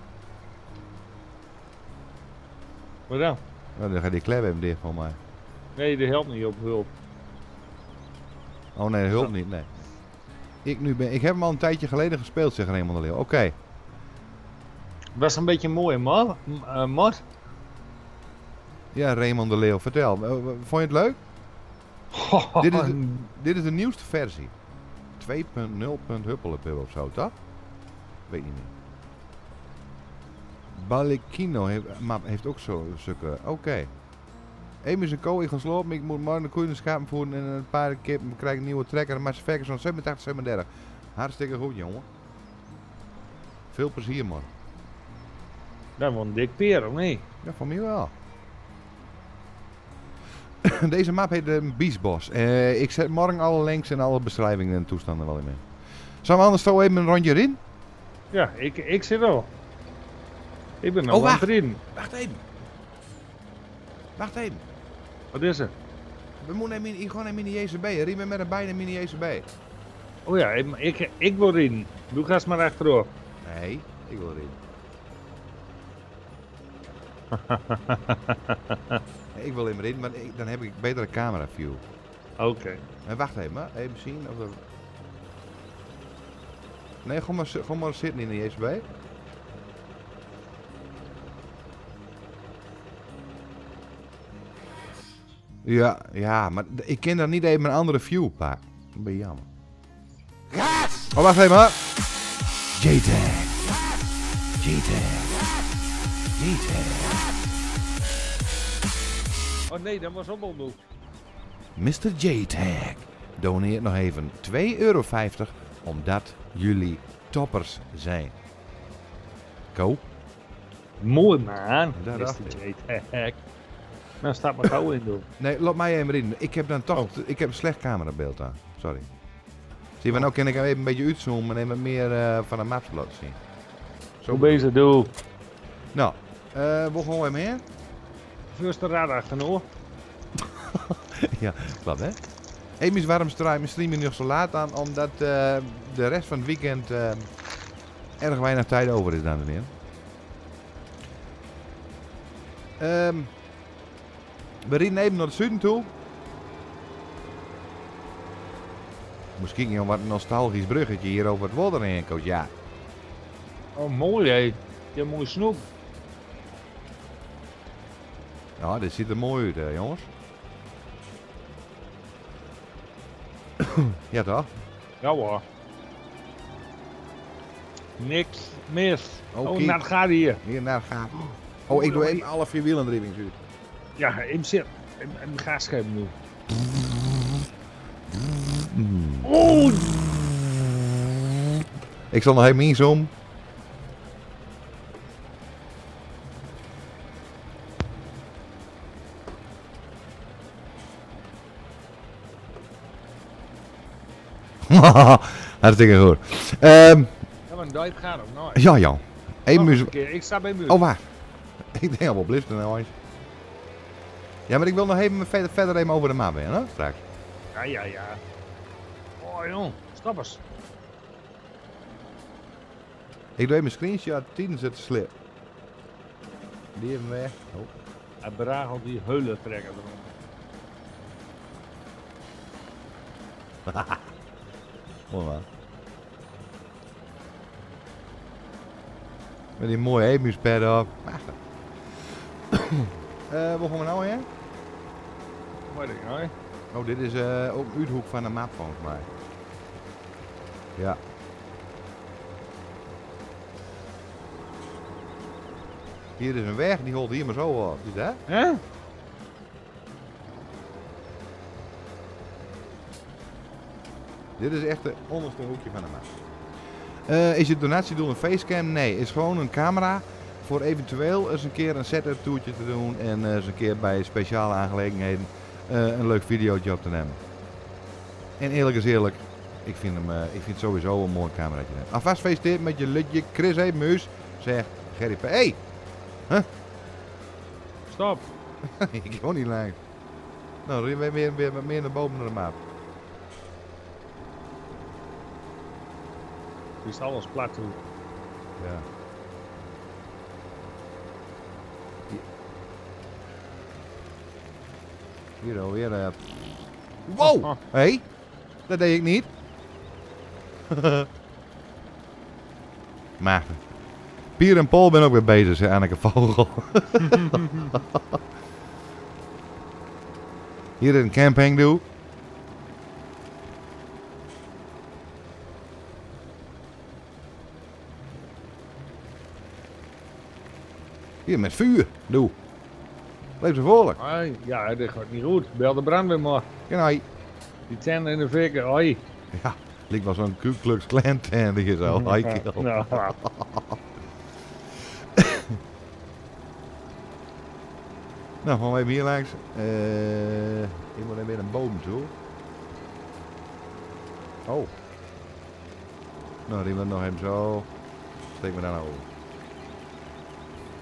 Wat dan? Nou, dan gaat die klep even dicht van mij. Nee, dat helpt niet op hulp. Oh nee, dat hulpt niet, nee. Ik, nu ben, ik heb hem al een tijdje geleden gespeeld, zegt Raymond de Leeuw. Oké. Okay. Was een beetje mooi, man. Uh, Mart. Ja, Raymond de Leeuw, vertel. Uh, vond je het leuk? dit, is de, dit is de nieuwste versie. twee punt nul punt huppelepup of zo, toch? Weet niet meer. Balekino heeft, maar heeft ook zo zulke. Oké. Okay. Eén is een kooi, ik ga slopen. Ik moet morgen de koeien schapen voeren en een paar keer krijg ik een nieuwe trekker. Maar ze verken zo'n zevenentachtig, zevenendertig. Hartstikke goed, jongen. Veel plezier, man. Dat was een dik peer, of niet? Ja, van mij wel. Deze map heet de Beastboss. Uh, ik zet morgen alle links en alle beschrijvingen en toestanden wel in mee. Zullen we anders zo even een rondje erin? Ja, ik, ik zit al. Ik ben nog Oh, aan wacht. het rijden. Wacht even. Wacht even. Wat is er? We moeten een mini, gewoon een mini J C B. Riemen met een bijna mini J C B. Oh ja, ik, ik, ik wil rijden. Doe gas maar achterop. Nee, ik wil erin. Nee, ik wil in erin, maar ik, dan heb ik betere camera view. Oké. Maar wacht even, hè. Even zien of er... Nee, gewoon maar, zi- gewoon maar zitten in de J C B. Ja, ja, maar d- ik ken daar niet even een andere view pakken. Dat ben je jammer. Oh, wacht even, hè. J-Tag. J-Tag. J-Tag. Oh nee, dat was allemaal doen. mister J-Tag doneert nog even twee euro vijftig omdat jullie toppers zijn. Ko? Mooi man. Daar dacht ik. mister J-Tag. Nou staat maar gauw in doen. Nee, laat mij even in. Ik heb dan toch... Oh. Ik heb een slecht camerabeeld aan. Sorry. Zie je, maar nou kan ik hem even een beetje uitzoomen en even meer uh, van de map laten zien. Zo. Hoe bezig doe? Nou, uh, we gaan gewoon even heen. First de radar genoeg. Ja, klopt hè. Emi's waarom streamen streamen nog zo laat aan? Omdat uh, de rest van het weekend uh, erg weinig tijd over is, dames en heren. Um, we rijden even naar het zuiden toe. Misschien een wat nostalgisch bruggetje hier over het water heen, coach. Ja. Oh mooi hé. Je hebt mooi snoep. Ja, dit ziet er mooi uit, hè, jongens. Ja toch? Ja hoor. Niks mis. Oké. Oh, naar het gaat hier. Hier naar gaat. Oh, ik doe even alle vier wielendrivings uit. Ja, ik zit. Een gaasschep nu. Oeh! Ik zal nog even inzoomen. Hartstikke goed. Um, Ja, maar dat gaat ook nooit. ja, ja. Even Nog muziek. een keer. Ik sta bij muziek. Oh, wacht. Ik denk al wel blister nou eens. Ja, maar ik wil nog even verder, verder even over de map heen, hè? Straks. Ja, ja, ja. Oh jong, stap eens. Ik doe even een screenshot tijdens het slip. Die even weg. Oh. Hij beragelt die heulen trekken erom. Mooi man. Met die mooie emuspad op. Machtig. uh, waar gaan we nou heen? Wat ik nou? Oh, dit is uh, ook een uithoek van de map volgens mij. Ja. Hier is een weg, die holt hier maar zo op. Is dat? Hè? Dit is echt het onderste hoekje van de map. Uh, is je donatiedoel een facecam? Nee, is gewoon een camera voor eventueel eens een keer een setup toertje te doen en uh, eens een keer bij speciale aangelegenheden uh, een leuk videootje op te nemen. En eerlijk is eerlijk, ik vind hem uh, ik vind sowieso een mooi cameraatje. Alvast gefeliciteerd met je lutje Chris hey, Muus, zegt Gerry P. Hey! Huh? Stop. Ik ga niet lang. Nou, dan ben je weer, weer wat meer naar boven naar de map. Die is alles plat toe. Ja. Hier alweer. Uh... Wow! Hé, hey, dat deed ik niet. Maar Pier en Paul ben ook weer bezig, zei Anneke Vogel. Hier een camping doe. Hier met vuur, doe. Blijf zo voorlijk. Ai, ja, dit gaat niet goed. Bel de brandweer maar. Ja, Die tent in de vikker, hoi. ja, lijkt wel zo'n Ku Klux Klan tent hier zo. Hoi, kill. Nou, Nou, gaan we even hier langs. Uh, ik moet even weer een boom toe. Oh. Nou, die moet nog even zo. Steek me dan over.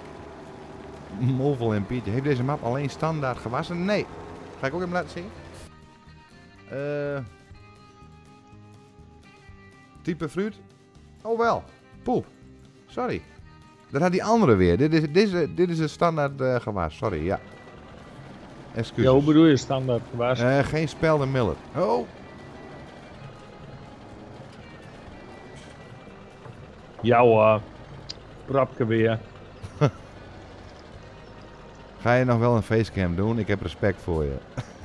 Movel en Pietje. Heeft deze map alleen standaard gewassen? Nee. Ga ik ook hem laten zien? Eh... Type fruit? Oh wel. Poep. Sorry. Dat had die andere weer. Dit is, dit is, dit is een standaard uh, gewas. Sorry, ja. Excuses. Ja, hoe bedoel je standaard gewas? Uh, geen spelde Miller. Oh. Jouw uh, prapke weer. Ga je nog wel een facecam doen? Ik heb respect voor je.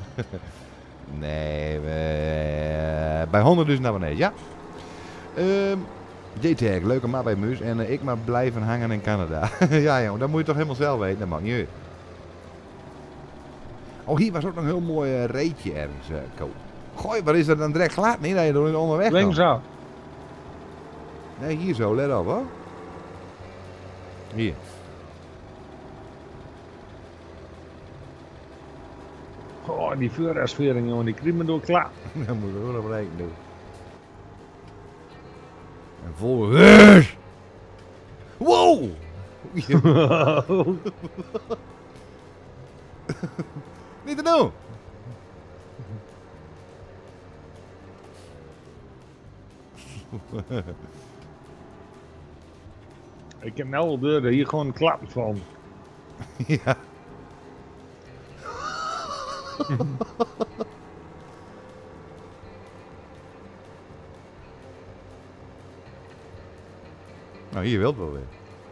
Nee, we, bij honderdduizend abonnees, ja. Um, J-Tag, leuke map bij Muus. En uh, ik maar blijven hangen in Canada. Ja jongen, dat moet je toch helemaal zelf weten. Dat mag niet uit. Oh, hier was ook nog een heel mooi uh, reetje ergens. Uh, Ko. Gooi, waar is dat dan direct glad? Nee, dat je er onderweg Links dan. af. Nee, hier zo, let op hoor. Hier. Oh, die vuurasvering, jongen, die kriegt me door klaar. Dat moeten we ook nog rekenen doen. En vol. Yes! Wow! Niet te doen! Ik heb nou al deuren hier gewoon een klap van. Ja. Nou, hier wilt wel weer.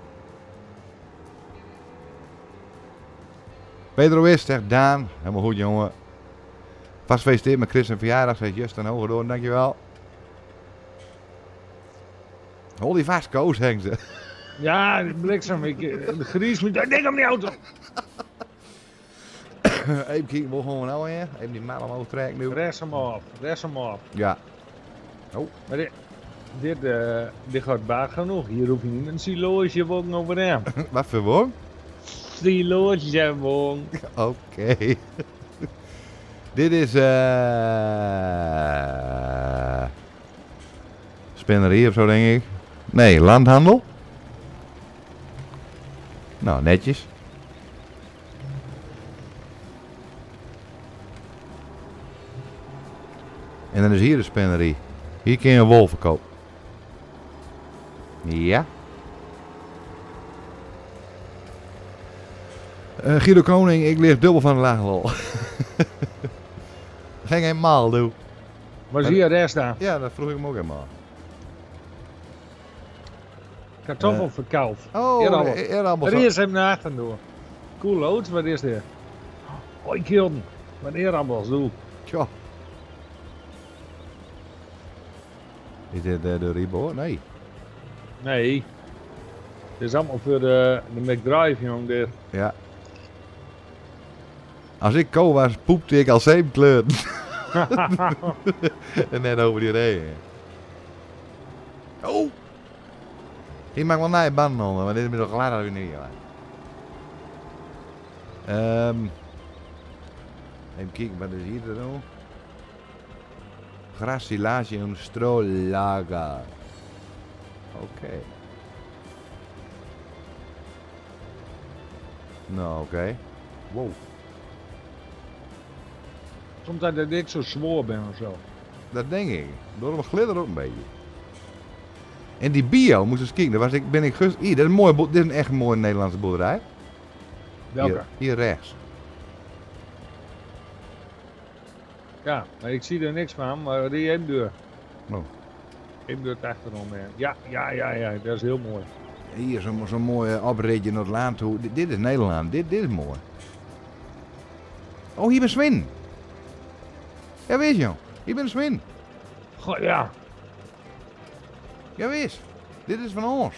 Pedro is, zegt Daan. Helemaal goed, jongen. Vast gefeliciteerd met Chris zijn verjaardag, zegt Justin Hogedoorn, dankjewel. Hol die vast, Koos, hengt ze. Ja, de bliksem, ik, de gries moet... Denk aan die auto! Even kijken, waar gaan we nou weer? Even die maal omhoog trekken nu. Rest hem af, rest hem af. Ja. Oh. Maar dit, dit, uh, dit gaat baar genoeg. Hier hoef je niet een silootje wonen over hem. Wat voor woon? Silootje wonen. Oké. Okay. Dit is eh. Uh... spinnerie of zo, denk ik. Nee, landhandel. Nou, netjes. En dan is hier de spinnerie. Hier kun je een wol verkopen. Ja. Uh, Guido Koning, ik lig dubbel van de lage lol. Geen helemaal, doe. Waar zie je rest aan? Ja, dat vroeg ik hem ook helemaal. Kartoffel Uh, verkoud. Oh, Eerappel. eerappel. Er is hem naar achteren door. Cool lood, wat is dit? Hoi Kilden, wat eerappels doe. Tja. Is dit uh, de Rebo? Nee. Nee. Dit is allemaal voor de, de McDrive, jong. Dit. Ja. Als ik ko was, poepte ik al zeven kleuren. En net over die regen. Oh! Hier maak wel naar je banden onder, maar dit is toch klaar dat we niet gaan. Um, even kijken, wat is hier te doen? Grassilage en strolaga. Oké. Okay. Nou, oké. Okay. Wow. Soms dat ik zo zwoer ben of zo. Dat denk ik. Door hem glitter ook een beetje. En die bio, moest eens kijken, daar was ik, ben ik gust... Hier, dit is een mooie, dit is een echt mooie Nederlandse boerderij. Welke? Hier, hier rechts. Ja, maar ik zie er niks van, maar die heeft deur. Oh. Heeft deur achterom. Ja, ja, ja, ja, dat is heel mooi. Hier, zo'n zo mooie opritje naar het land toe. Dit, dit is Nederland, dit, dit is mooi. Oh, hier ben Swin. Ja, wees joh. Hier ben Swin. Goh, ja. Ja, wees. Dit is van ons.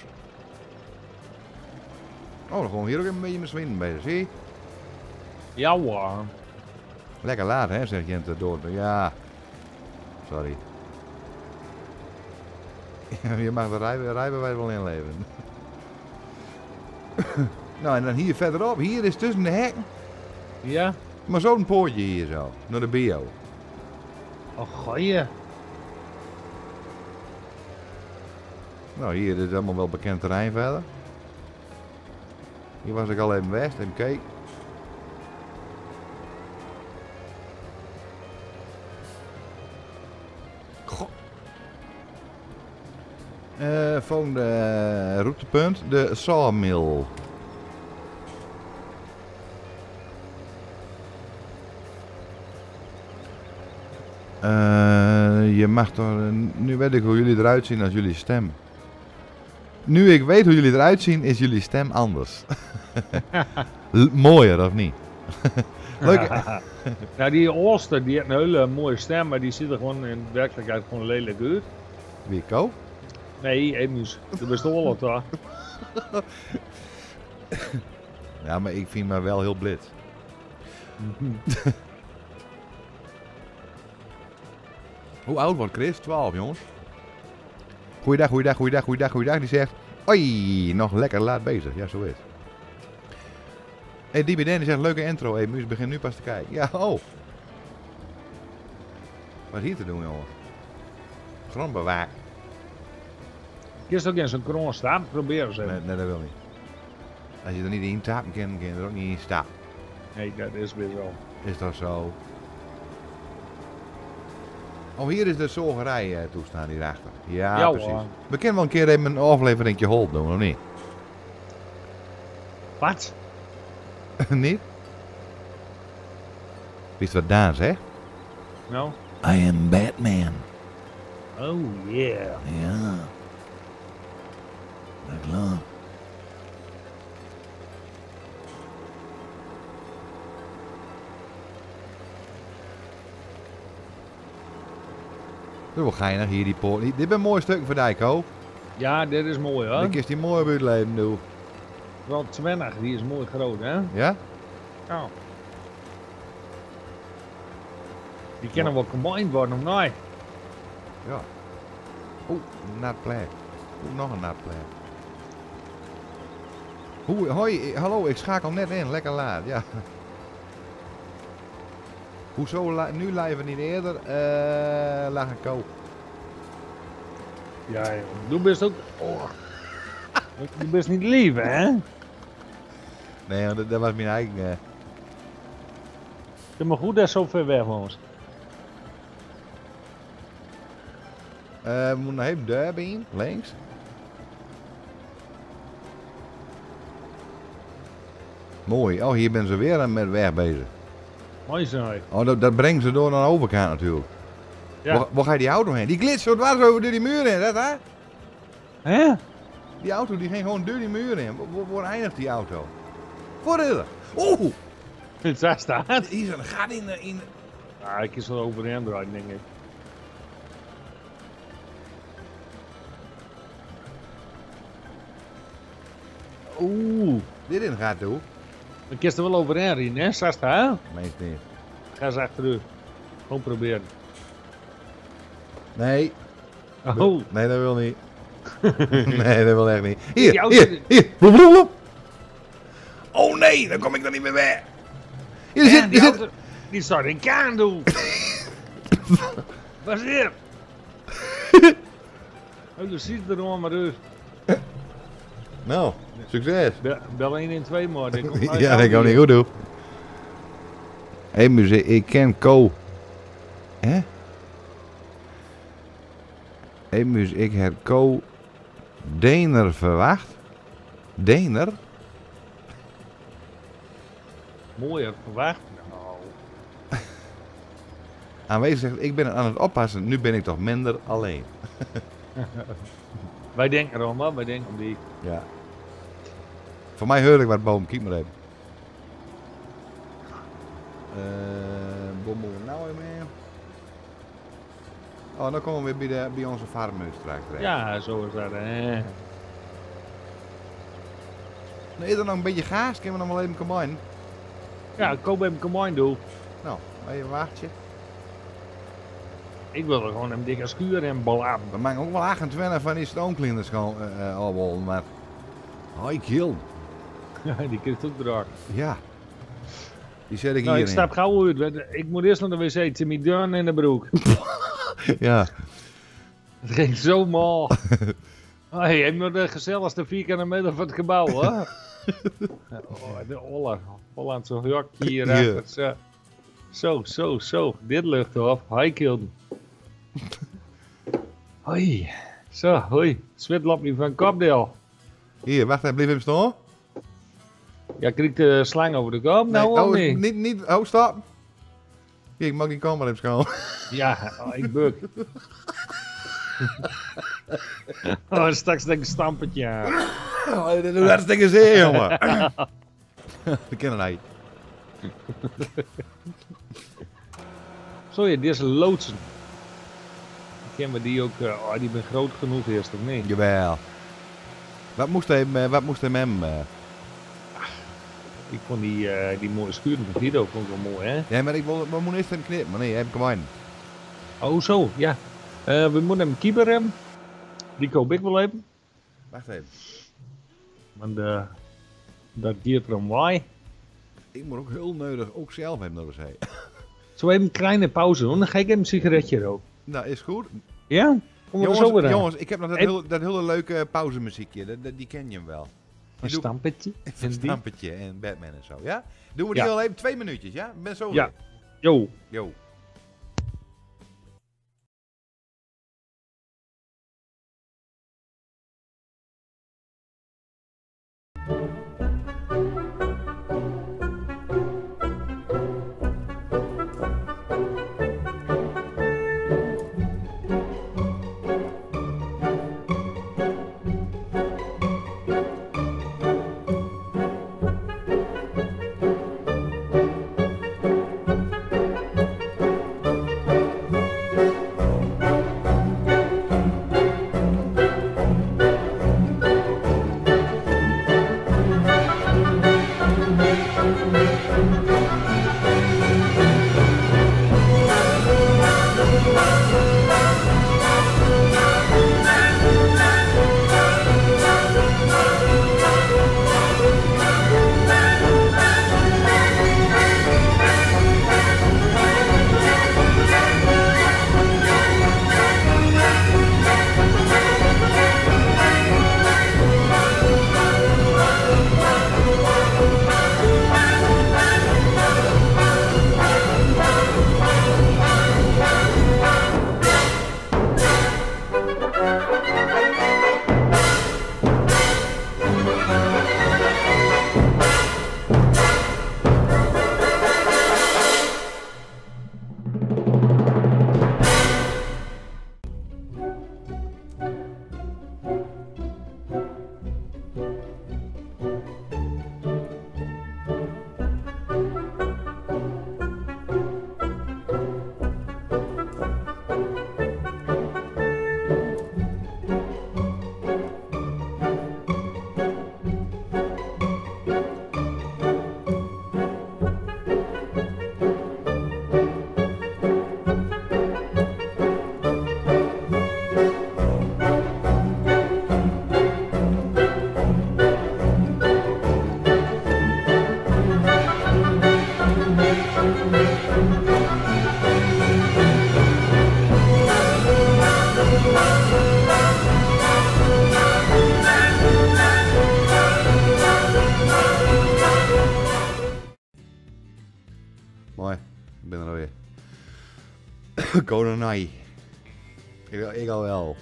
Oh, dan gaan we hier ook even een beetje met Swin bezig, zie je? Ja hoor. Lekker laat, hè, zegt Jente door. Ja. Sorry. Je mag de rij, rijbewijs wel inleveren. Nou, en dan hier verderop. Hier is tussen de hekken. Ja? Maar zo'n poortje hier zo. Naar de bio. Oh, goeie. Nou, hier is allemaal wel bekend terrein verder. Hier was ik al even west, even keek. Goh. Uh, volgende uh, routepunt, de Sawmill. Uh, je mag toch... Nu weet ik hoe jullie eruit zien als jullie stem. Nu ik weet hoe jullie eruit zien, is jullie stem anders. L- mooier, of niet? Leuk. Nou, die Ooster, die heeft een hele mooie stem, maar die ziet er gewoon in werkelijkheid gewoon lelijk uit. Wie, Ko? Nee, Emus. De bestolen toch? Ja, maar ik vind me wel heel blitz. Hoe oud wordt Chris? twaalf, jongens. Goeiedag, goeiedag, goeiedag, goeiedag, goeiedag. Die zegt, oi, nog lekker laat bezig. Ja, zo is het. Hey, die die zegt, leuke intro. Hey, Muus begint nu pas te kijken. Ja, oh. Wat is hier te doen, jongen? Grond bewaken. Is ook in zo'n kroon staan? Probeer eens even. Nee, nee, dat wil niet. Als je er niet in tapen kan, kan je er ook niet in staan. Nee, dat is weer zo. Is dat zo? Oh, hier is de zogerij uh, toestaan hierachter. Ja, Ja, precies. hoor. We kunnen wel een keer even een afleveringje hold doen, of niet? Wat? Niet? Wist wat Daan zegt? Nou? I am Batman. Oh yeah. Ja. Dat klopt. Dat is wel geinig hier, die poort. Dit is een mooi stuk voor Dijko. Ja, dit is mooi hoor. Dan kun je die mooi buitenleven doen. Want twintig, die is mooi groot hè? Ja? Ja. Die kunnen wel combined worden of nee? Ja. Oeh, een nat plek. Oeh, nog een nat plek. Hoe, hoi, hallo, ik schakel net in. Lekker laat, ja. Hoezo li- nu live niet eerder? Uh, lag een koop. Ja, joh. Du bent ook... Oh. Du bent niet lief hè? Nee, dat, dat was mijn eigen... Uh... Het is maar goed dat zo ver weg was. Uh, we moeten nog even derby in, links. Mooi. Oh, hier ben ze weer met weg bezig. Mooi zo. Oh, dat, dat brengt ze door naar de overkant natuurlijk. Ja. Waar, waar ga je die auto heen? Die glitst zo dwars over door die muur heen, dat hè? Hè? Die auto die ging gewoon door die muur heen. Waar, waar eindigt die auto? Voorrijder. Oeh! Daar staat. Hier is een gat in de... In... Ja, ik is wel overheen draaien denk ik. Oeh. Dit in gaat toe. Ik kist er wel overheen rijden hè? Zast hè? Meest niet. Ga eens achteruit. Gewoon proberen. Nee. Oh. Nee, dat wil niet. Nee, dat wil echt niet. Hier, Die auto- hier, hier. Blop, blop, blop. Oh nee, dan kom ik er niet meer weg. Hier Ja, zit, die hier zit... auto, die zou in kaan doen. Wat is dit? Oh, je ziet er gewoon maar uit. Nou, succes. Bel, bel één in twee maar. Die komt uit Ja, dat de kan niet goed doen. Hé, muziek, ik ken Co. Hè? Hé, muziek, ik heb Co. Dener verwacht. Dener? Mooier verwacht. Nou. Aanwezig zegt, ik ben aan het oppassen. Nu ben ik toch minder alleen. Wij denken erom, hoor. Wij denken om die. Ja. Voor mij hoor ik wat boom. Kijk maar even. Uh, bommel nou even mee. Oh, dan komen we weer bij, de, bij onze farmhuis straks terecht. Ja, zo is dat. Hè. Nou, is er nog een beetje gaas? Kunnen we nog wel even combine? Ja, ik koop even combine doen. Nou, even een wachtje. Ik wil er gewoon een dikke schuur en balaam. We maken ook wel achtentwintig van die stoomcleaners gewoon uh, uh, al wel, maar... Hoi, kill. Ja, die krijgt ook draag. Ja. Die zet ik Nou, ik hierin. stap gauw uit. Ik moet eerst naar de wc. Timmy Deun in de broek. Ja. Het ging zo mal. Hey, ik moet de gezelligste vierkante meter van het gebouw, hoor. Oh, de Olle. Hollandse hokje hier Ja. achter. Zo, zo, zo, zo. Dit lucht op. Hoi, Kilden. Hoi. Zo, hoi. Zwit loopt niet van kopdeel. Hier, wacht even, blijf even staan. Ja, krijg de slang over de kop? Nou, nee, of oh, niet? niet, niet, oh, stop. Hier, ik mag die camera even schoon. Ja, oh, ik buk. Oh, straks denk ik een stampetje aan. Oh, dat doet hartstikke zeer, jongen. We kennen hij. Zo ja, deze loodsen. Kennen we die ook, uh, oh, die ben groot genoeg eerst, of niet? Jawel. Wat moest hij, eh, wat moest hij met hem? eh? Ik vond die, uh, die mooie schuren van Guido vond ik wel mooi, hè? Ja, maar ik wil, we moeten eerst even knippen. Maar nee, heb ik hem aan. Oh, zo, ja. Uh, we moeten hem keeper hebben. Die koop ik wel even. Wacht even. Want uh, dat geeft er een waai. Ik moet ook heel nodig, ook zelf hebben nodig zijn. Zo even een kleine pauze doen, dan ga ik even een sigaretje roken. Nou, is goed. Ja? Kom er zo weer Jongens, aan. jongens, ik heb nog dat, Hey. heel, dat hele leuke pauzemuziekje. Dat, dat- die ken je hem wel. Een doe- stampetje. Een En die? stampetje en Batman en zo, ja? Doen we die Ja. al even twee minuutjes, ja? Ik ben zo Ja. weer. Yo. Yo. Mooi, ik ben er alweer. Kononai. Ik, ik al wel.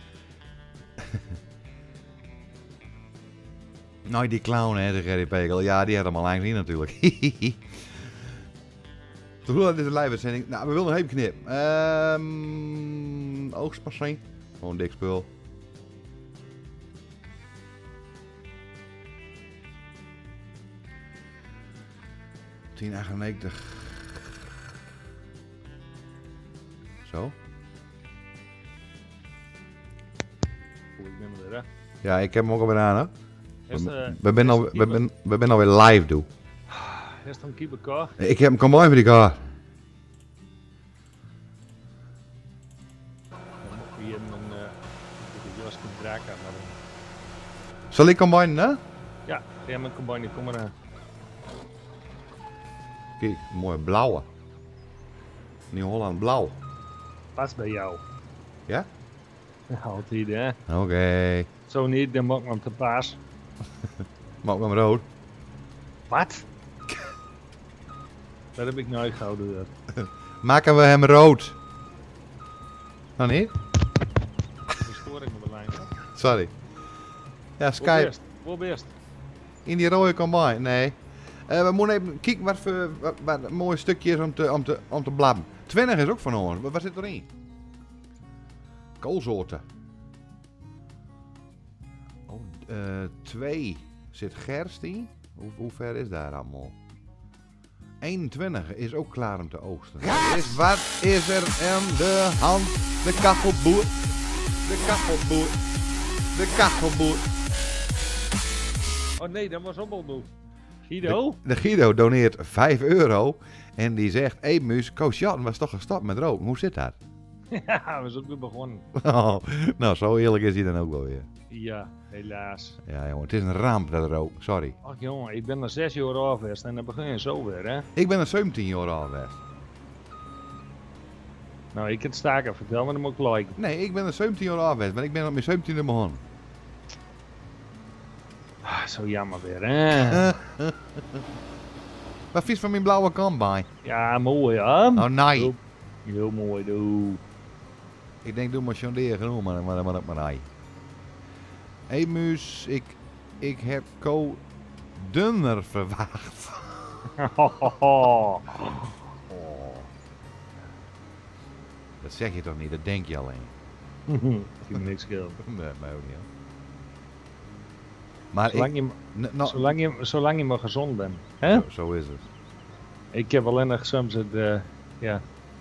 Nou, die clown, hè, de Gerry Pegel. Ja, die had hem al lang gezien natuurlijk. Toen dat is een live uitzending. Nou, we willen nog even knippen. Ehm Oogstpassing. Gewoon dik spul. tien achtennegentig. Zo. Oeh, ik ben er weer, hè. Ja, ik heb hem ook alweer aan, hè. Is, We, uh, we zijn al, we, ben, we zijn alweer live, doe. is dan keeper kar? Ik heb hem, kom mooi voor die kaart. Dan moet je hier een, uh, de Jos kunt draken, maar dan... Zal ik combinen, hè? Ja, ja, met combine, kom maar aan. Kijk, een mooie blauwe. Nieuw-Holland blauw. Pas bij jou. Ja? Altijd, hè. Oké. Zo niet, dan mag man te paas. Maar ook hem rood. Wat? Dat heb ik nooit gehouden. Maken we hem rood. Nou niet? De storing op de lijn. Hè? Sorry. Ja, Waar Skype. best? Waar best? In die rode combine. Nee. Uh, we moeten even kijken wat voor wat, wat een mooi stukje is om te, om te, om te blabben. twintig is ook van ons. Wat, wat zit erin? Koolsoorten. Oh, uh, twee zit gerst in. Hoe, hoe ver is daar allemaal? eenentwintig is ook klaar om te oogsten. Is, wat is er aan de hand? De kachelboer. De kachelboer. De kachelboer. Oh nee, dat was Oppeldoe. Guido? De, de Guido doneert vijf euro. En die zegt, hé Muus, Koos Jan was toch gestopt met roken. Hoe zit dat? Ja, we zijn ook weer begonnen. Oh, nou, zo eerlijk is hij dan ook wel weer. Ja, helaas. Ja jongen, het is een ramp dat rook. Sorry. Ach jongen, ik ben er zes jaar afwest en dan begin je zo weer, hè? Ik ben er zeventien jaar al geweest. Nou, ik kan het staken vertellen, maar dan moet ik liken. Nee, ik ben er zeventien jaar al geweest. Maar ik ben op mijn zeventiende begonnen. Ah, zo jammer weer, hè? Wat vies van mijn blauwe combine? Ja, mooi, hè? Oh nee. Heel, heel mooi, doe. Ik denk, doe maar John genoeg, maar maar maar maar nee. Hé Muus, ik, ik heb Ko dunner verwacht. Oh. Dat zeg je toch niet, dat denk je alleen. Ik heb niks scheelt. Nee, mij ook niet. Hoor. Maar Zolang, ik, je, n- nou, zolang, je, zolang je maar gezond bent, hè? zo, zo is het. Ik heb alleen nog soms het, uh, ja...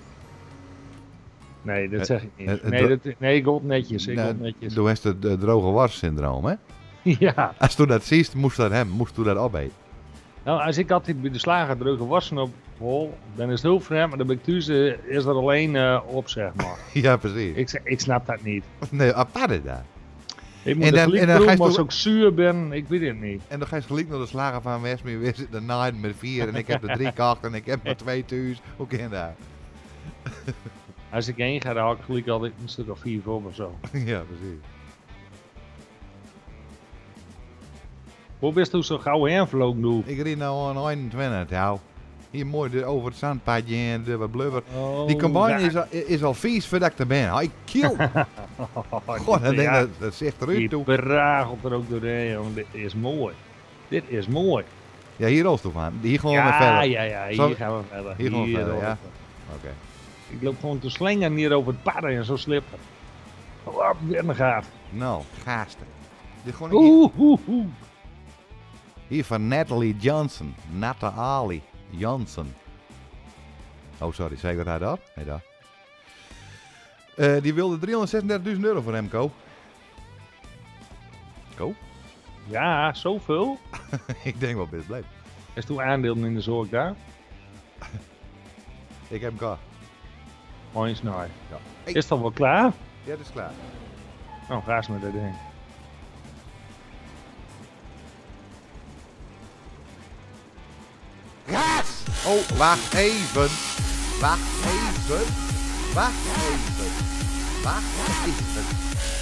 Nee, dat Het- zeg ik niet. het- het Nee, dro- dat, nee ik hoop netjes, ik Nou, hoop netjes. Doe heeft het uh, droge was syndroom, hè? Ja, Als je dat ziet, moest dat hem, moest je dat opeten. nou als ik altijd bij de slager droge wassen op hol, dan is het heel vreemd, maar dan ben ik thuis, uh, is er alleen uh, op, zeg maar. Ja, precies. ik, zeg- ik snap dat niet. Nee, apart is dat. Ik moet En en dan- dan, en dan ga je doen, als toch- ik zuur ben, ik weet het niet. En dan ga je gelijk naar de slager van West, maar we zitten er nine met vier en ik heb er drie kacht en ik heb er twee thuis. Hoe kan dat? Als ik heen ga, dan haal ik gelijk altijd een stuk of vier voor of zo. Ja, precies. Hoe bist u zo gauw heen vlogen, doe? Ik rijd nou aan eenentwintig, jou. Hier mooi de, over het zandpadje en de wat blubber. Oh, Die combine ja. is, al, is al vies voordat ik er ben. Hij kill. God, dat, Ja, dat, dat zegt eruit die toe. beragelt er ook doorheen, jongen. Dit is mooi. Dit is mooi. Ja, hier rolst toe van. Hier gewoon Ja, weer verder. ja, ja, hier Zal- gaan we verder. hier gaan we verder, rollen ja. we. Oké. Ik loop gewoon te slingen hier over het padden en zo slippen. Oh, weer een gaat. Nou, gaasten. Dit gewoon hier, Oeh, oeh, oeh. hier van Natalie Johnson. Natalie Johnson. Oh, sorry, zei ik dat daar? Nee, daar. Eh, die wilde driehonderdzesendertigduizend euro voor hem, Ko. Ko? Ja, zoveel. Ik denk wel best blijf. Is toen aandelen in de zorg daar? Ik heb hem klaar. Mooi snel. Ja. Hey. Is dat wel klaar? Ja, het is klaar. Nou, ga eens met dat ding. Gas! Oh, wacht even. Wacht even. Wacht even. Wacht even.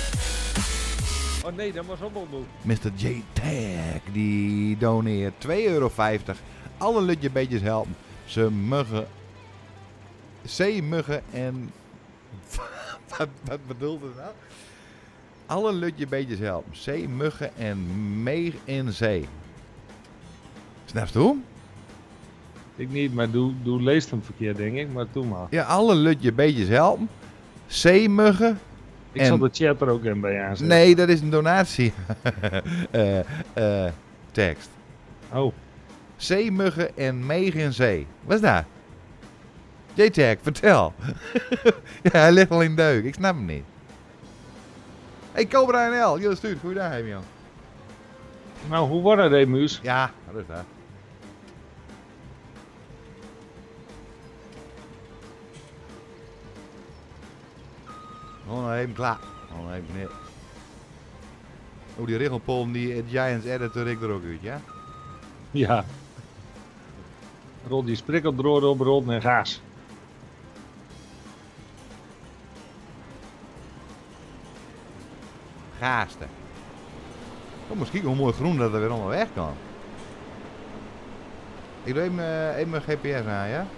Oh nee, dat was ook wel doen. mister J-Tag, die doneert twee euro vijftig. Alle lutje beetjes helpen. Ze muggen. Zeemuggen en... wat, wat bedoelt het nou? Alle lutje beetjes helpen. Zeemuggen en meeg in zee. Snap je hoe? Ik niet, maar doe, doe leest hem verkeerd denk ik, maar doe maar. Ja, alle lutje beetjes helpen. Zeemuggen. Ik En- zal de chat er ook in bij aanzetten. Nee, dat is een donatie. Eh, eh, tekst. Oh, Zeemuggen en meeg in zee. Wat is dat? J-Tag, vertel. Ja, hij ligt al in deuk. Ik snap hem niet. Hey, Cobra N L. Jullie stuurt. Goeiedag, hey, joh. nou hoe wordt het, Muus? Ja, dat is dat. Gewoon even klaar. Gewoon even neer. Oh, die regelpollen, die eh, Giants editor ik er ook uit, ja? Ja. Rol die sprikkeldrood op, rolt en gaas. Gaasten. Oh, misschien hoe mooi groen dat er weer allemaal weg kan. Ik doe even, uh, even mijn G P S aan, ja?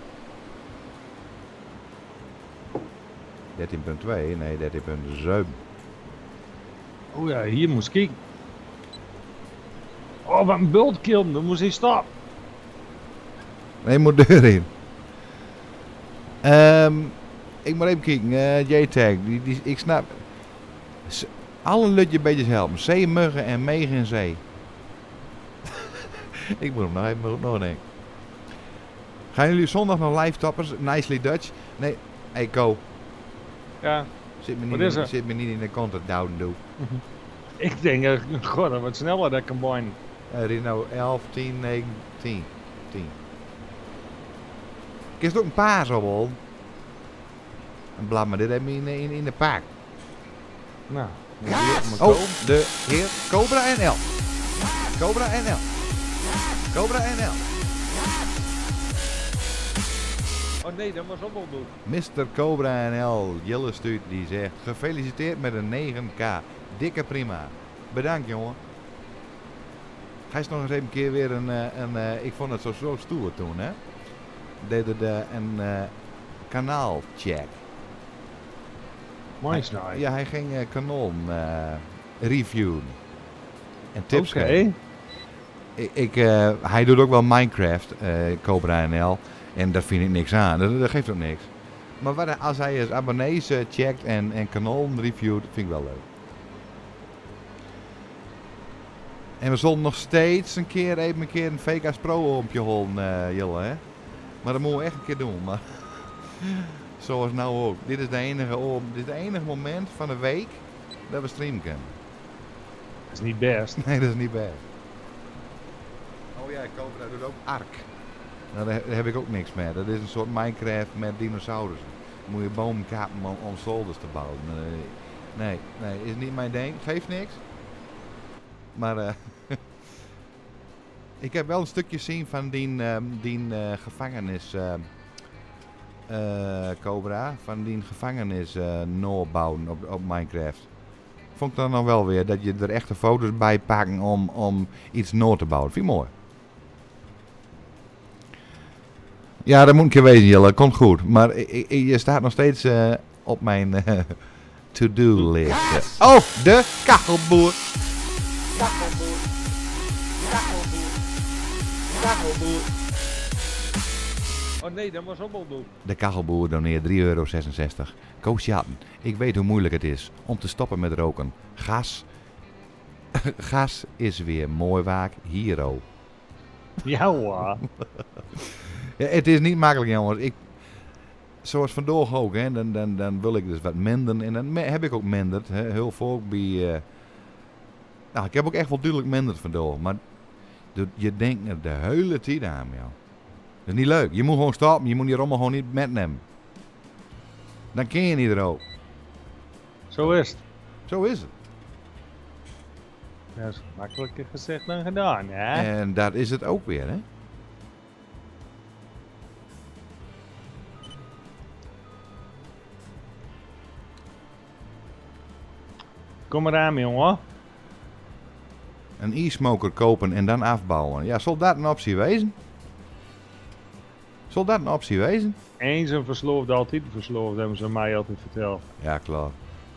dertien punt twee, nee dertien punt zeven. Oh ja, hier moest ik kijken. Oh, wat een bultkill, dan moest hij stoppen. Nee, moet deur in. Um, ik moet even kijken, uh, J-Tag, die, die, ik snap... S alle lutje beetjes helpen, zeemuggen en megen in zee. Ik moet hem nog even nog denken. Gaan jullie zondag nog live toppers? Nicely Dutch? Nee, hey Co. Ja. Zit me niet, Wat is in, er? zit me niet in de content down doe. Ik denk, uh, god, dat wat sneller dat kan boinen. Uh, er is nou elf, tien, negen, tien. tien. Is het ook een paas op al? En blad maar dit even in, in, in de paak. Nou, Oh, de heer Cobra N L. Cobra N L. Cobra N L. Oh nee, dat was ook wel doen. mister Cobra N L, Jelle Stuut, die zegt gefeliciteerd met een negen K. Dikke prima. Bedankt jongen. Ga eens nog eens even een keer weer een, uh, een uh, ik vond het zo, zo stoer toen hè. Deden de een uh, kanaalcheck. Mooi snij. Ja, hij ging uh, kanon uh, reviewen. En tips Oké. geven. Ik, ik, uh, hij doet ook wel Minecraft, uh, Cobra N L. En daar vind ik niks aan. Dat, dat geeft ook niks. Maar wat, als hij eens abonnees uh, checkt en, en kanon reviewt, vind ik wel leuk. En we zullen nog steeds een keer even een keer een V K's Pro oompje holen, uh, Jelle, hè. Maar dat moeten we echt een keer doen. Maar zoals nou ook. Dit is de enige, oom, dit is het enige moment van de week dat we streamen kunnen. Dat is niet best. Nee, dat is niet best. Oh ja, Cobra doet ook Ark. Nou, daar heb ik ook niks mee. Dat is een soort Minecraft met dinosaurussen. Dan moet je bomen kapen om, om zolders te bouwen. Nee, nee, nee, is niet mijn ding. Geeft niks. Maar uh, ik heb wel een stukje zien van die, uh, die uh, gevangenis uh, uh, Cobra. Van die gevangenis uh, no bouwen op, op Minecraft. Vond ik dan nog wel weer dat je er echte foto's bij pakken om, om iets no te bouwen. Vind ik mooi. Ja, dat moet een keer wezen, Jelle. Komt goed. Maar ik, ik, je staat nog steeds uh, op mijn uh, to-do list. Oh, de kachelboer. Kachelboer. Kachelboer. Kachelboer. Oh nee, dat was ook wel doen. De kachelboer doneert drie euro zesenzestig. Koos Jatten, ik weet hoe moeilijk het is om te stoppen met roken. Gas. Gas is weer mooi waak. Hero. Ja hoor. Ja, het is niet makkelijk, jongens. Ik, zoals vandaag ook, hè, dan, dan, dan wil ik dus wat minderen. En dan me- heb ik ook minderd. Hè. Heel veel bij... Uh, nou, ik heb ook echt wel duidelijk minderd vandaag. Maar de, je denkt er de hele tijd aan, joh. Dat is niet leuk. Je moet gewoon stoppen. Je moet die rommel gewoon niet metnemen. Dan ken je niet erover. Zo is het. Zo is het. Dat is makkelijker gezegd dan gedaan, hè? En dat is het ook weer, hè. Kom eraan, jongen. Een e-smoker kopen en dan afbouwen. Ja, zal dat een optie wezen? Zal dat een optie wezen? Eens een verslaafd, altijd een verslaafd, hebben ze mij altijd verteld. Ja, klaar.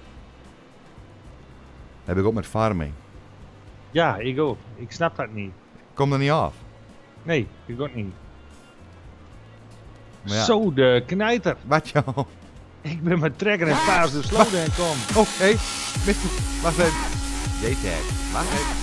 Dat heb ik ook met farming. Ja, ik ook. Ik snap dat niet. Kom er niet af. Nee, ik ook niet. Maar ja. Zo, de knijter. Wat joh? Ik ben met trekker en paas de sloot en kom. Oh, hé. Hey. Wacht even. J-tag. Wacht even.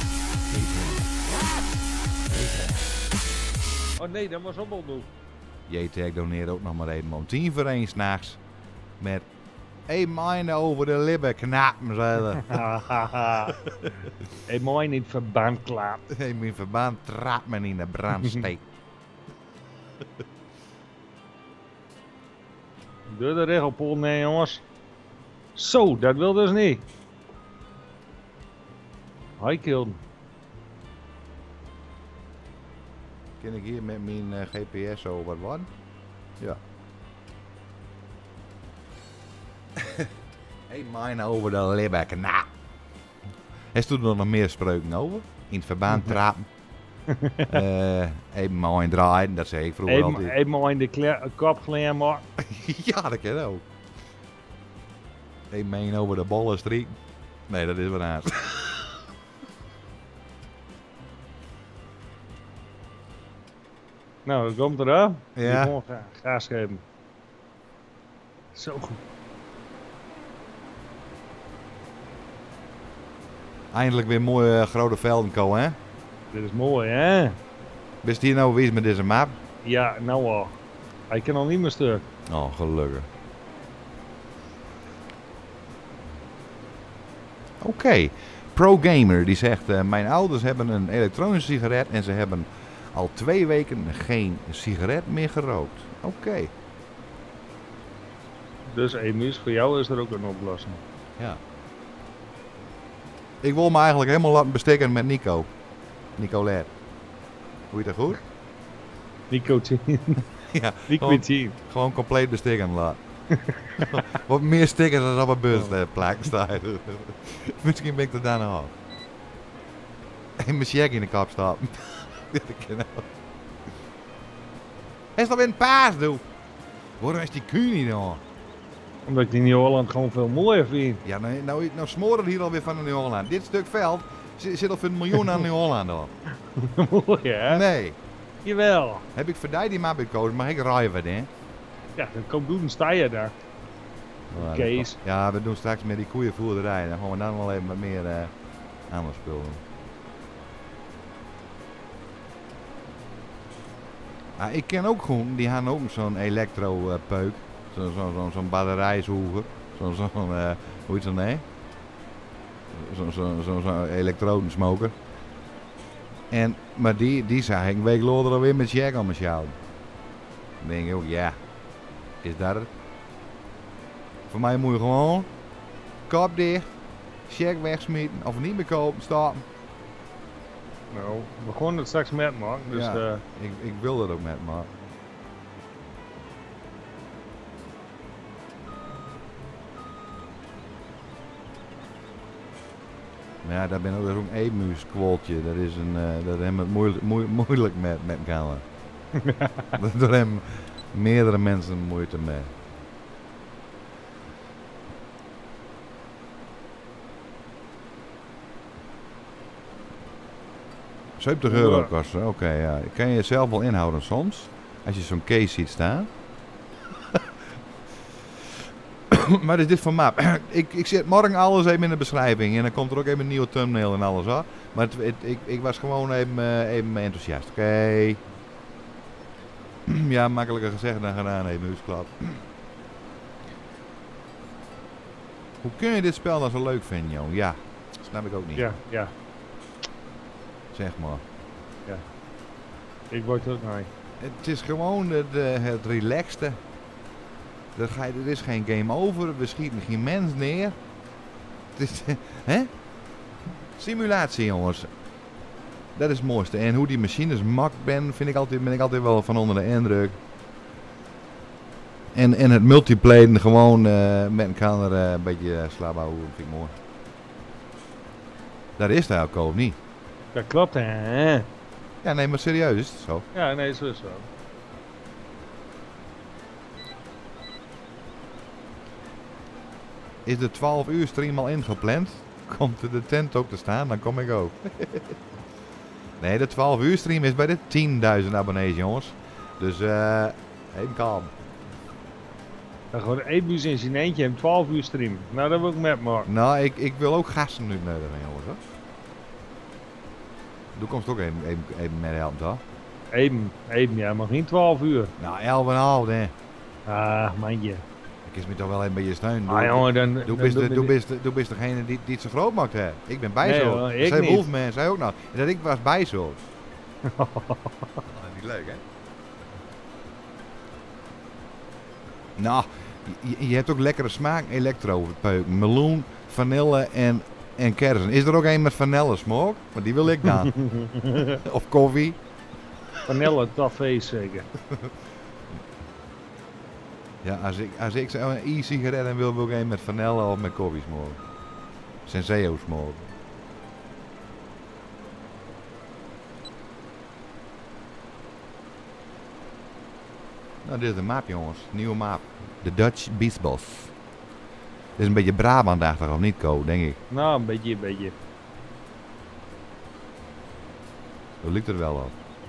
Oh nee, dat was ook wel doen. J-tag doneert ook nog maar even om tien voor één s'nachts. Met... Hé, mijn over de lippen knappen, zeiden. Hé, mooi niet verband klaar. Hé, mijn verband trapt me in de brandsteek. Doe de regelpool nee, jongens. Zo, dat wil dus niet. Hoi, Kilden. Kan ik hier met mijn uh, G P S zo wat worden? Ja. Hé, mijn over de lippen knap. Hij stond er nog meer spreuken over. In het verband trappen. uh, even mooi draaien, dat zei ik vroeger Even, altijd. even maar in de kle- kop geleerd maar. Ja, dat kan ook. Even mee over de ballen strieken. Nee, dat is wat aan. Nou, dat komt eraf. Ja. Gewoon ga gas geven. Zo goed. Eindelijk weer mooie uh, grote velden komen, hè? Dit is mooi, hè? Bist hier nou weer met deze map? Ja, nou al. Hij kan al niet meer stuk. Oh, gelukkig. Oké. Okay. Pro Gamer die zegt, uh, mijn ouders hebben een elektronische sigaret en ze hebben al twee weken geen sigaret meer gerookt. Oké. Okay. Dus Emus, voor jou is er ook een oplossing. Ja. Ik wil me eigenlijk helemaal laten bestikken met Nico. Nico Led. Hoe je dat goed? Nicotine. Ja. Nicotine. Gewoon, gewoon compleet bestikken laten. Wat meer stickers dan op een busplak staat. Misschien ben ik er daarna af. En mijn check in de kap stappen. Is dat weer een paas, doe? Waarom is die kuur niet dan? Omdat ik die Nieuw-Holland gewoon veel mooier vind. Ja, nou, nou, nou smoren hier alweer van de Nieuw-Holland. Dit stuk veld zit, zit al voor een miljoen aan Nieuw-Holland al. Mooi, hè? Nee. Jawel. Heb ik voor die die map gekozen, mag ik rijden wat, hè? Ja, dan kom doen, sta je daar. Nou, Kees. dat- Ja, we doen straks met die koeienvoerderij. Dan gaan we dan wel even wat meer uh, aan spullen. Ah, ik ken ook gewoon, die hebben ook zo'n elektro-peuk. Zo'n zo, zo, zo'n batterijzoeger. Zo'n, zo'n uh, hoe heet dat, nee? Zo'n zo, zo, zo elektrodensmoker. En, maar die, die zag ik een week later alweer met Jack aan mijn sjouw. Dan denk ik ook, ja, is dat het? Voor mij moet je gewoon kop dicht, check wegsmieten of niet meer kopen, stoppen. Nou, we begonnen het straks met, man. Dus Ja. eh, Ik, ik wil dat ook met, maar... Maar ja, daar ben ook een emus kwoltje. Dat is een, uh, dat hebben we moeilijk, moe- moeilijk met, met elkaar. Daar hebben meerdere mensen moeite mee. zeventig euro kosten, oké, ja. Kan je zelf wel inhouden soms, als je zo'n case ziet staan. Maar is dit van map? ik, ik zet morgen alles even in de beschrijving en dan komt er ook even een nieuwe thumbnail en alles hoor. Maar het, het, ik, ik was gewoon even, uh, even enthousiast, oké. Okay. Ja, makkelijker gezegd dan gedaan, even muusklap. Hoe kun je dit spel nou zo leuk vinden, joh? Ja, snap ik ook niet. ja, ja. Zeg maar. Ik word ook niet. Het is gewoon het, uh, het relaxte. Er, ga je, er is geen game over, we schieten geen mens neer. Het is, hè? Simulatie, jongens. Dat is het mooiste. En hoe die machines mak ben, vind ik altijd, ben ik altijd wel van onder de indruk. En, en het multiplayen gewoon uh, met elkaar uh, een beetje uh, slaaphouden, vind ik mooi. Daar is daar ook of niet? Dat klopt, hè? Ja, nee, maar serieus is het zo. Ja, nee, zo is het wel. Is de twaalf uur stream al ingepland? Komt de tent ook te staan? Dan kom ik ook. Nee, de twaalf uur stream is bij de tienduizend abonnees, jongens. Dus eh, even kalm. Dan gewoon Emus in zijn eentje en twaalf uur stream. Nou, dat wil ik met maar. Nou, ik, ik wil ook gasten nu nuttigen, jongens. Hoor. Doe komst ook even, even, even met helpen, toch? Eben, eben, ja, maar geen twaalf uur. Nou, elf en een half, nee. Ah, mandje. Ik is me toch wel een beetje steun. Ah, jongen, dan... Doe dan best, doe de, me doe, die- best, doe best degene die, die het zo groot maakt, hè. Ik ben bij Nee, zo. hoor, ik Zij niet. Wolfman, zei ook nog. En dat ik was bij zo. Oh, niet leuk, hè? Nou, je, je hebt ook lekkere smaak elektro peuken. Meloen, vanille en, en kersen. Is er ook een met vanille smoke? Want die wil ik dan. Of koffie. Vanille toffee zeker. Ja, als ik, als ik zo een e-sigaret en wil, wil ik een met vanille of met koffie smoke. Senseo smoke. Nou, dit is de map, jongens. Nieuwe map. De Dutch Biesbos. Dit is een beetje Brabant-achtig, of niet, Co, denk ik. Nou, een beetje, een beetje. Dat lijkt er wel op.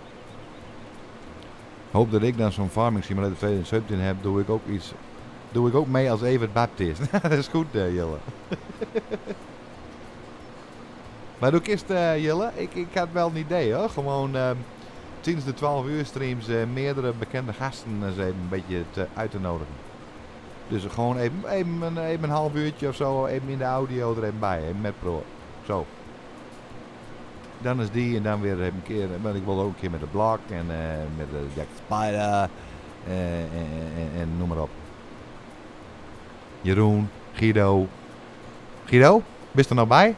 Hoop dat ik dan zo'n Farming Simulator tweeduizend zeventien heb, doe ik ook iets. Doe ik ook mee als Evert Baptist. Dat is goed, uh, Jelle. Maar doe kist, uh, Jelle? Ik, ik had wel een idee, hoor. Gewoon uh, tijdens de twaalf uur streams uh, meerdere bekende gasten uh, even een beetje te, uit te nodigen. Dus gewoon even, even, een, even een half uurtje of zo, even in de audio er even bij, even met pro. Zo. Dan is die en dan weer even een keer, maar ik wil ook een keer met de blog en uh, met de Jack Spider uh, en, en, en noem maar op. Jeroen, Guido. Guido, bist er nou bij?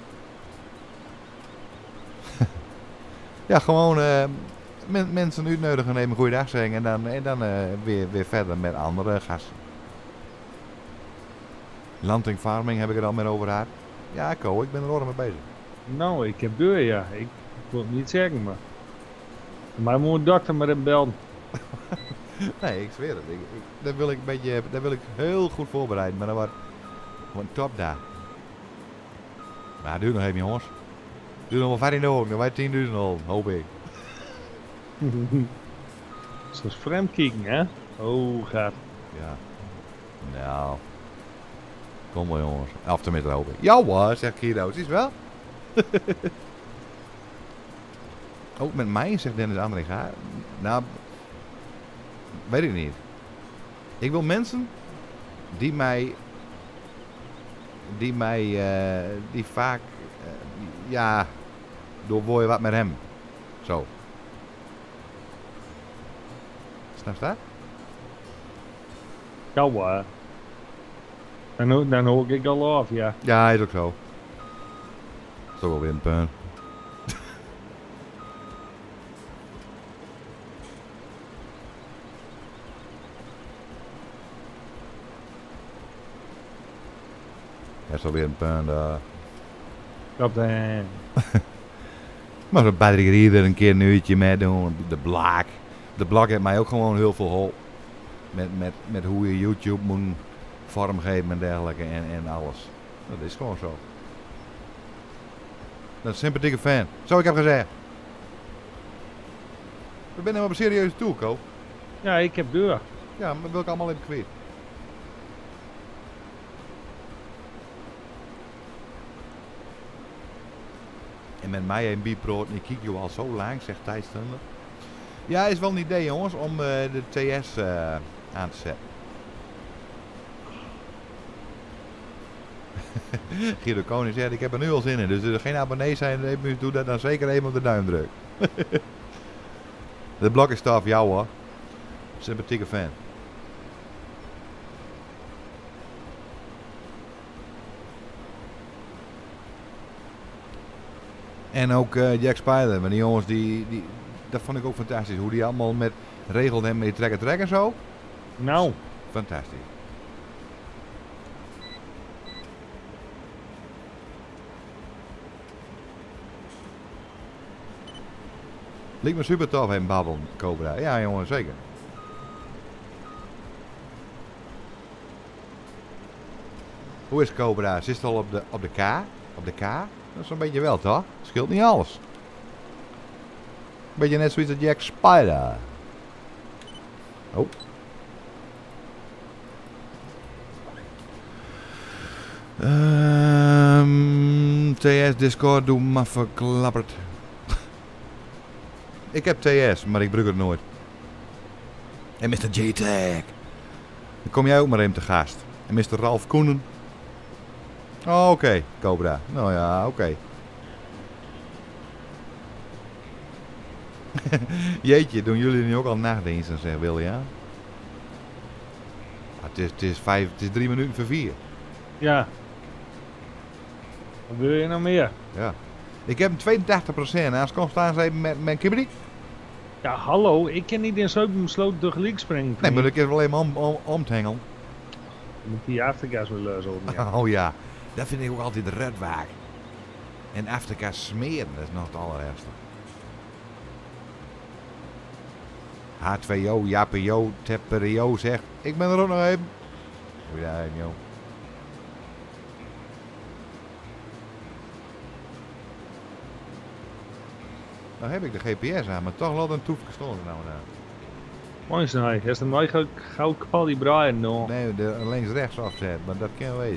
Ja, gewoon uh, men, mensen uitnodigen en even een goede dag zeggen en dan, en dan uh, weer, weer verder met andere gasten. Landing Farming heb ik er al mee over gehad. Ja, Ko, ik ben er al mee bezig. Nou, ik heb deur, ja. Ik wil het niet zeggen, maar... Maar moet een dokter maar even bellen. Nee, ik zweer het. Ik, ik, dat, wil ik een beetje, dat wil ik heel goed voorbereiden, maar dat wordt gewoon top daar. Maar het duurt nog even, jongens. Het duurt nog wel vijftien ook, dan wij tienduizend al, hoop ik. Zoals vreemd kijken, hè? Oh, gaat. Ja. Nou. Kom maar, jongens. Af tenminste, hoop ik. Ja hoor, zegt Guido. Zie je wel? Ook met mij, zegt Dennis Andringa. Nou, weet ik niet. Ik wil mensen die mij, die mij, uh, die vaak, uh, ja, door je wat met hem. Zo. Snap je dat? Ja hoor. Dan, ho- dan hoor ik al af, ja. Ja, is ook zo. Dat is toch wel weer een punt. Dat is alweer een punt. Uh. Kapitein. Maar zo'n batterij er een keer een uurtje mee doen. De blak. De blak heeft mij ook gewoon heel veel geholpen. Met, met, met hoe je YouTube moet vormgeven en dergelijke en, en alles. Dat is gewoon zo. Dat is een sympathieke fan. Zo ik heb gezegd. We zijn helemaal op een serieuze tour, Ko. Ja, ik heb deur. Ja, maar wil ik allemaal even kwijt. En met mij een bieproot, ik kijk je al zo lang, zegt Thijs Stundler. Ja, is wel een idee, jongens, om uh, de T S uh, aan te zetten. Guido Koning zegt, ik heb er nu al zin in, dus als er geen abonnees zijn, doe dat dan zeker even op de duimdruk. De blok is tof, jou hoor. Sympathieke fan. En ook uh, Jack Spider, maar die jongens, die, die, dat vond ik ook fantastisch. Hoe die allemaal met regelde en met die trekken trekken en zo. Nou. Fantastisch. Lijkt me super tof even babbelen, Cobra. Ja jongen, zeker. Hoe is Cobra? Zit het al op de, op de K? Op de K? Dat is een beetje wel, toch? Scheelt niet alles. Beetje net zoiets als Jack Spider. Oh. Um, T S Discord, doe maar verklapperd. Ik heb T S, maar ik gebruik het nooit. En mister J-Tag. Dan kom jij ook maar even te gast. En mister Ralf Koenen. Oh, oké, okay. Cobra. Nou ja, oké. Okay. Jeetje, doen jullie nu ook al nachtdiensten, zegt William? Ah, het, is, het, is vijf, het is drie minuten voor vier. Ja. Wat wil je nou meer? Ja. Ik heb hem tweeëntachtig procent. Als kom staan ze even met mijn kibberie. Ja, hallo. Ik kan niet in zo'n besloten tegelijk springen. Nee, maar ik heb alleen maar om, om, om te hengelen. Met die aftergas wel lezen op. Ja. Oh ja. Dat vind ik ook altijd redwaag. En aftergas smeren, dat is nog het allerergste. H twee O, Jaapio, Tepperio zegt, ik ben er ook nog even. Goeiedag, joh. Nou heb ik de G P S aan, maar toch laat een toefje stonden nou en dan. Mooi is nou, is er mooi gauw, gauw kapal die braaien nog. Nee, de links-rechts afzet, maar dat kan wezen.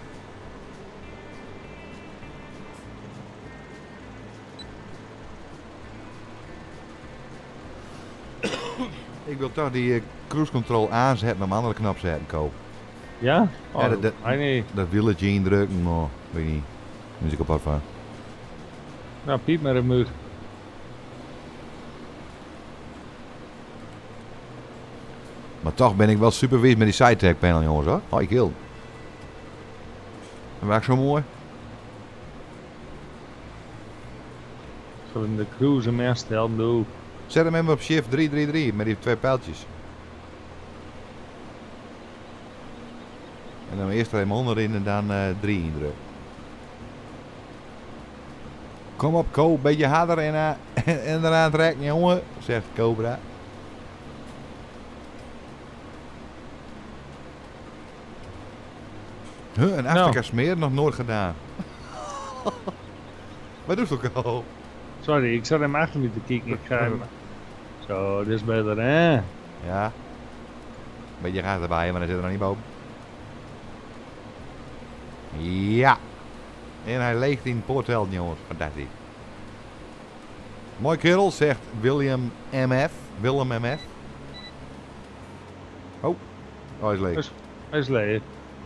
Ik wil toch die uh, cruise control aanzetten en op een andere knop zetten, Ko. Ja? Oh, Ja, dat- dat- hij niet. Dat willetje indrukken, maar weet niet. Daar is ik apart van. Nou, piep maar een muur. Maar toch ben ik wel super wist met die sidetrack panel, jongens hoor. Oh, ik heel. Dat werkt zo mooi. Zullen de cruise meer stellen, doe. Zet hem even op shift drie drie drie met die twee pijltjes. En dan eerst er even onderin en dan uh, drie indrukken. Kom op, Ko, beetje harder en, uh, en, en eraan trekken, jongen, zegt Cobra. Huh, een Afrika smeer nog nooit gedaan. Wat doet het ook al? Sorry, ik zat hem achter me te kijken. Ik ga hem... Zo, dit is beter, hè? Ja. Beetje gas erbij, maar dan zit er nog niet boven. Ja. En hij leegt in Portveld, jongens. Fantastisch. Mooi kerel, zegt William M F. Willem M F. Oh. Oh, hij is leeg. Dus, hij is leeg.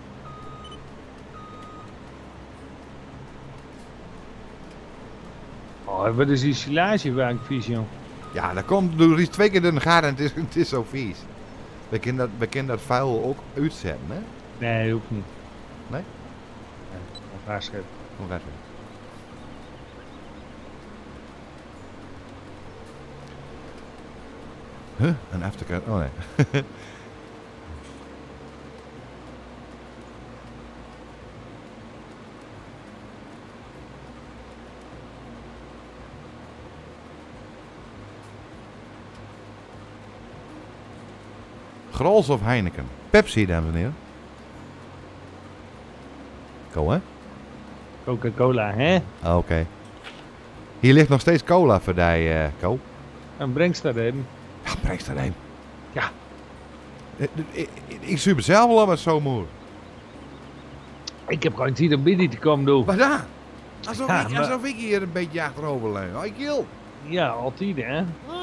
Oh, wat is die silagewerk vies, joh. Ja, dat komt door die twee keer in de gaten en het is, het is zo vies. We kunnen dat, we kunnen dat vuil ook uitzetten, hè? Nee, hoeft niet. Nee? Nee, of haar schip. Hoe gaat het? Huh? Een aftercard? Oh nee. Grols of Heineken? Pepsi, dames en heren. Ko, hè? Coca-Cola, hè? Ah, oké. Hier ligt nog steeds cola voor die, uh, Ko. En brengst daarin. Ja, breng er een. Ja. Ik, ik, ik super zelf wel wat zo moe. Ik heb gewoon tijd om binnen te komen doen. Maar daar! Alsof, Ja, ik, maar- alsof ik hier een beetje achterover leun. Hoi, kill! Ja, altijd, hè?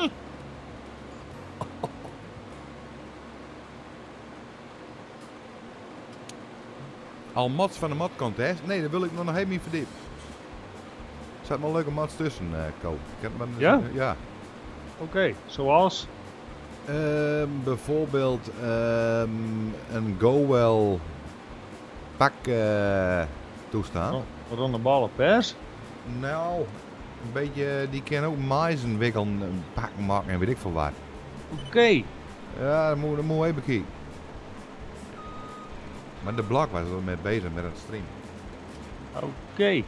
Al mods van de mod contest? Nee, dat wil ik nog helemaal niet verdiepen. Er zaten wel leuke mods tussen, uh, Ko. Ik heb maar, Ja? Ja. Oké, okay, zoals? Ehm, bijvoorbeeld ehm, een Go-Well pak uh, toestaan. Oh, ronde ballen pers. Nou, een beetje, die kan ook maizen wikkelen, een pak maken en weet ik veel wat. Oké. Okay. Ja, dat moet, dat moet even kijken. Maar de blog was er mee bezig met het stream. Oké. Okay.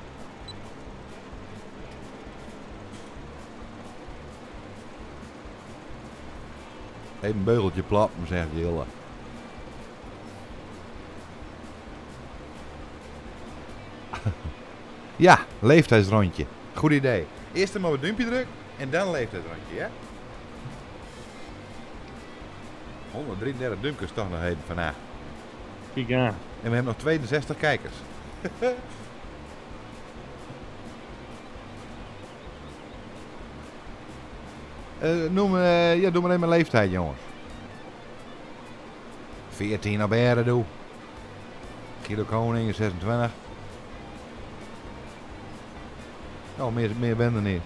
Even een beugeltje plappen, zegt Jille. Ja, leeftijdsrondje. Goed idee. Eerst hem op het duimpje druk en dan leeftijdsrondje, ja? honderddrieëndertig duimpjes toch nog even vandaag. Kijk aan. En we hebben nog tweeënzestig kijkers. uh, noem, uh, ja, doe maar even mijn leeftijd, jongens. veertien op Ere, doe. Guido Koning, zesentwintig. Oh, meer, meer ben er niet.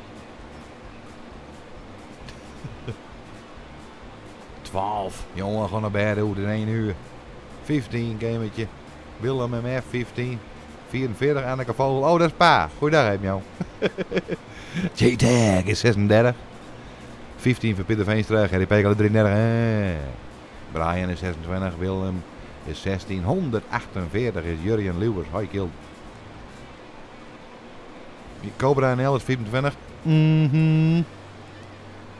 twaalf. Jongen, gewoon naar bed, doe. Het is één uur. vijftien, gametje. Willem M F, vijftien. vierenveertig, Anneke Vogel. Oh, dat is pa. Goeiedag, heem jou. J-Tag is zesendertig. vijftien voor Pieter Veenstra. Gerry Pekel is drieëndertig. Eh. Brian is zesentwintig. Willem is zestien. honderdachtenveertig is Jurjen Leeuwers. Hoi, Kiel. Cobra N L is vierentwintig. Mhm.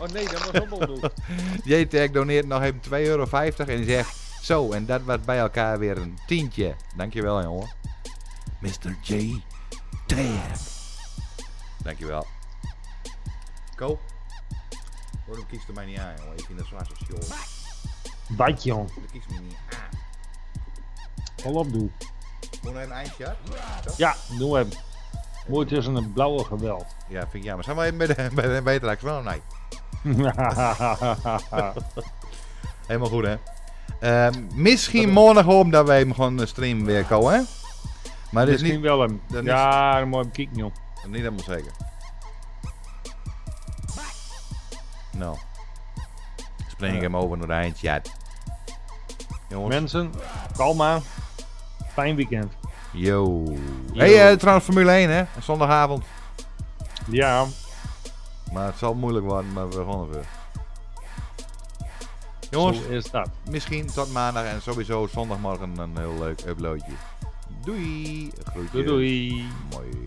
Oh nee, dat was ook wel doen. J-Tag doneert nog even twee euro vijftig en die zegt... Zo, en dat was bij elkaar weer een tientje. Dankjewel, jongen. mister J-Tag. Dankjewel. Ko? Waarom kiest u mij niet aan, jongen? Ik vind dat zwaar zo show. Wat, jong. Dat kiest me niet aan. Vol op, doe. Moet nog even een eindje uit? Ja, doe hem. Mooi tussen een blauwe geweld. Ja, vind ik jammer. Zijn we even bij de, bij de Beterlijks wel? Nee. Helemaal goed, hè? Uh, misschien morgen om dat we hem gewoon een stream weer komen, hè? Maar dit is Misschien niet, wel hem. dan is- Ja, dan moet je hem kijken, joh. niet helemaal zeker. Nou. Spring ik hem over naar de eindchat. Jongens. Mensen, kalm aan. Fijn weekend. Yo. Yo. Hey, uh, trouwens Formule één, hè? Zondagavond. Ja, Maar het zal moeilijk worden, maar we gaan er weer. Jongens, zo is dat. misschien tot maandag en sowieso zondagmorgen een heel leuk uploadje. Doei. Groetjes. Doei doei. Mooi.